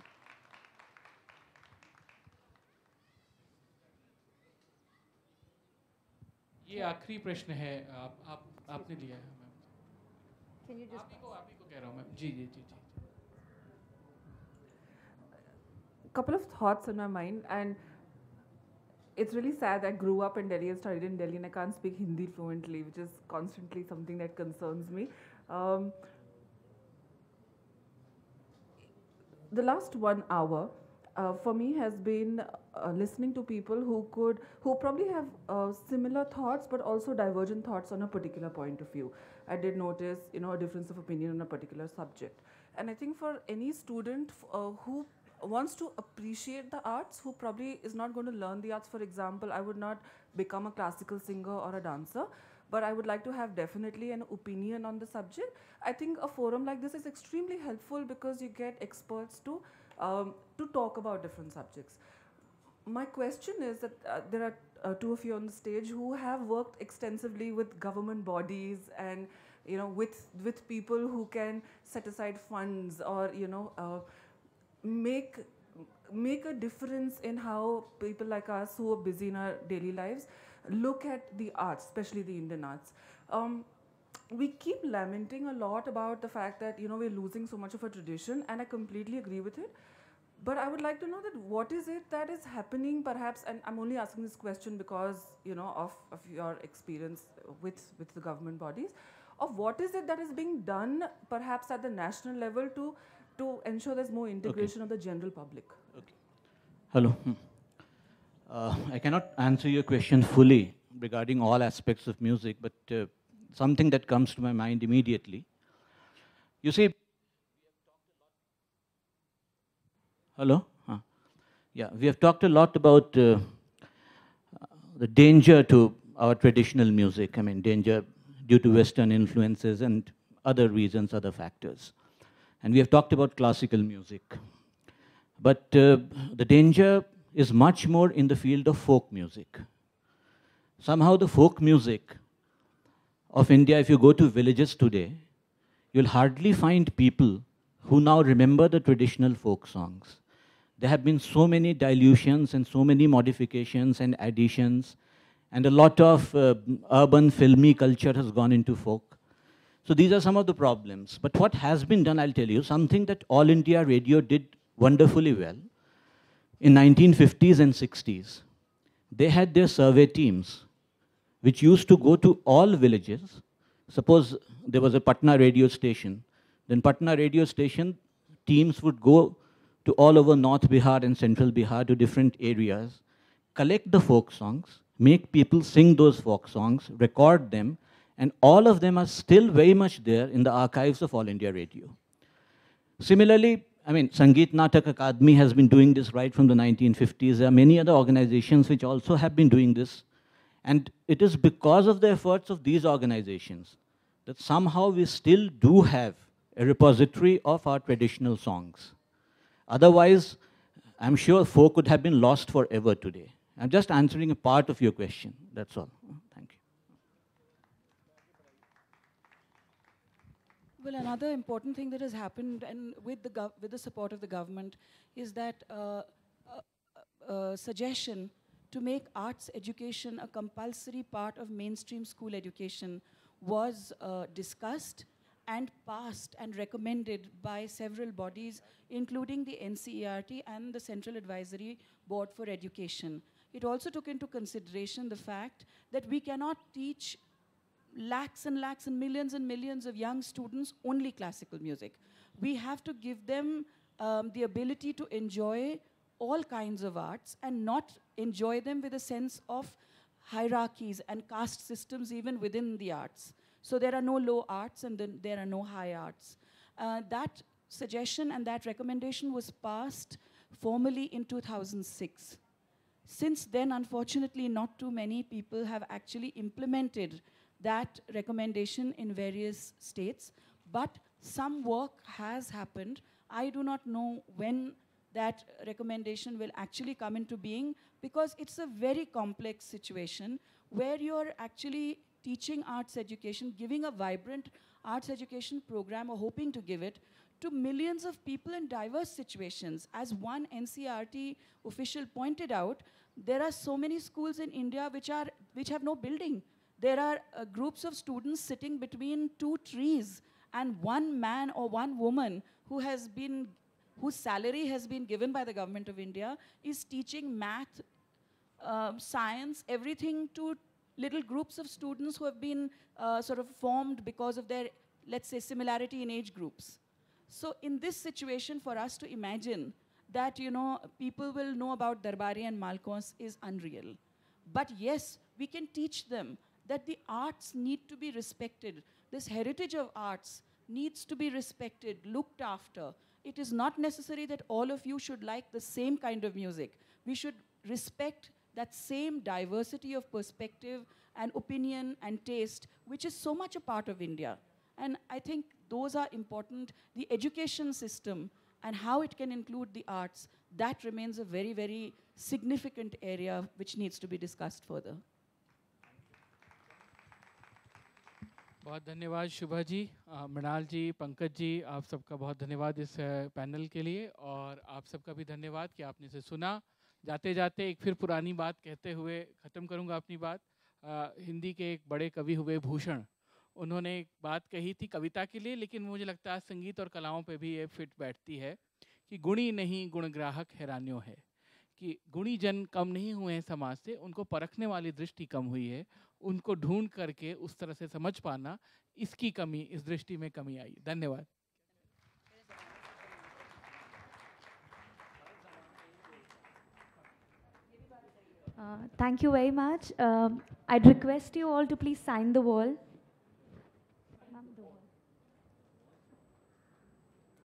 [SPEAKER 2] ये आखिरी प्रश्न है. आप आप आपने लिया है मैम.
[SPEAKER 8] Can you just
[SPEAKER 2] आप ही को आप ही को कह रहा हूँ मैम. जी जी जी जी.
[SPEAKER 8] couple of thoughts in my mind, and it's really sad. I grew up in Delhi and studied in Delhi, and I can't speak Hindi fluently, which is constantly something that concerns me. Um, the last one hour, uh, for me has been uh, listening to people who could, who probably have uh, similar thoughts but also divergent thoughts on a particular point of view. I did notice, you know, a difference of opinion on a particular subject. And I think for any student uh, who wants to appreciate the arts, who probably is not going to learn the arts, for example, I would not become a classical singer or a dancer, but I would like to have definitely an opinion on the subject. I think a forum like this is extremely helpful because you get experts to um, to talk about different subjects. My question is that uh, there are uh, two of you on the stage who have worked extensively with government bodies and, you know, with with people who can set aside funds or, you know, uh, make make a difference in how people like us who are busy in our daily lives look at the arts, especially the Indian arts. Um, we keep lamenting a lot about the fact that, you know, we're losing so much of a tradition, and I completely agree with it. But I would like to know that what is it that is happening, perhaps, and I'm only asking this question because, you know, of, of your experience with, with the government bodies, of what is it that is being done, perhaps at the national level, to, to ensure there's more integration
[SPEAKER 4] Okay.
[SPEAKER 8] of the general public?
[SPEAKER 4] Okay. Hello. Hmm. Uh, I cannot answer your question fully regarding all aspects of music, but uh, something that comes to my mind immediately. You see, hello? Huh. Yeah, we have talked a lot about uh, the danger to our traditional music. I mean, danger due to Western influences and other reasons, other factors. And we have talked about classical music. But uh, the danger is much more in the field of folk music. Somehow the folk music of India, if you go to villages today, you'll hardly find people who now remember the traditional folk songs. There have been so many dilutions and so many modifications and additions, and a lot of uh, urban filmy culture has gone into folk. So these are some of the problems. But what has been done, I'll tell you, something that All India Radio did wonderfully well. In nineteen fifties and sixties, they had their survey teams, which used to go to all villages. Suppose there was a Patna radio station, then Patna radio station teams would go to all over North Bihar and Central Bihar, to different areas, collect the folk songs, make people sing those folk songs, record them, and all of them are still very much there in the archives of All India Radio. Similarly, I mean, Sangeet Natak Akademi has been doing this right from the nineteen fifties. There are many other organizations which also have been doing this. And it is because of the efforts of these organizations that somehow we still do have a repository of our traditional songs. Otherwise, I'm sure folk would have been lost forever today. I'm just answering a part of your question. That's all. Thank you.
[SPEAKER 3] Well, another important thing that has happened, and with the, gov with the support of the government, is that uh, a, a suggestion to make arts education a compulsory part of mainstream school education was uh, discussed and passed and recommended by several bodies, including the N C E R T and the Central Advisory Board for Education. It also took into consideration the fact that we cannot teach lakhs and lakhs and millions and millions of young students only classical music. We have to give them um, the ability to enjoy all kinds of arts and not enjoy them with a sense of hierarchies and caste systems even within the arts. So there are no low arts and then there are no high arts. Uh, that suggestion and that recommendation was passed formally in two thousand six. Since then, unfortunately, not too many people have actually implemented that recommendation in various states, but some work has happened. I do not know when that recommendation will actually come into being, because it's a very complex situation where you're actually teaching arts education, giving a vibrant arts education program, or hoping to give it, to millions of people in diverse situations. As one N C E R T official pointed out, there are so many schools in India which, are, which have no building. There are uh, groups of students sitting between two trees, and one man or one woman who has been, whose salary has been given by the government of India is teaching math, uh, science, everything to little groups of students who have been uh, sort of formed because of their, let's say, similarity in age groups. So in this situation, for us to imagine that, you know, people will know about Darbari and Malkauns is unreal. But yes, we can teach them that the arts need to be respected. This heritage of arts needs to be respected, looked after. It is not necessary that all of you should like the same kind of music. We should respect that same diversity of perspective and opinion and taste, which is so much a part of India. And I think those are important. The education system and how it can include the arts, that remains a very, very significant area which needs to be discussed further.
[SPEAKER 2] बहुत धन्यवाद शुभा जी, अ, मृणाल जी, पंकज जी, आप सबका बहुत धन्यवाद इस अ, पैनल के लिए, और आप सबका भी धन्यवाद कि आपने इसे सुना। जाते जाते एक फिर पुरानी बात कहते हुए ख़त्म करूंगा अपनी बात। अ, हिंदी के एक बड़े कवि हुए भूषण, उन्होंने एक बात कही थी कविता के लिए, लेकिन मुझे लगता है संगीत और कलाओं पे भी ये फिट बैठती है कि गुणी नहीं गुणग्राहक हैरानियों है, कि गुणी जन कम नहीं हुए हैं समाज से, उनको परखने वाली दृष्टि कम हुई है, उनको ढूंढ करके उस तरह से समझ पाना, इसकी कमी, इस दृष्टि में कमी आई। धन्यवाद।
[SPEAKER 1] Uh, thank you very much. Um, I'd request you all to please sign the wall.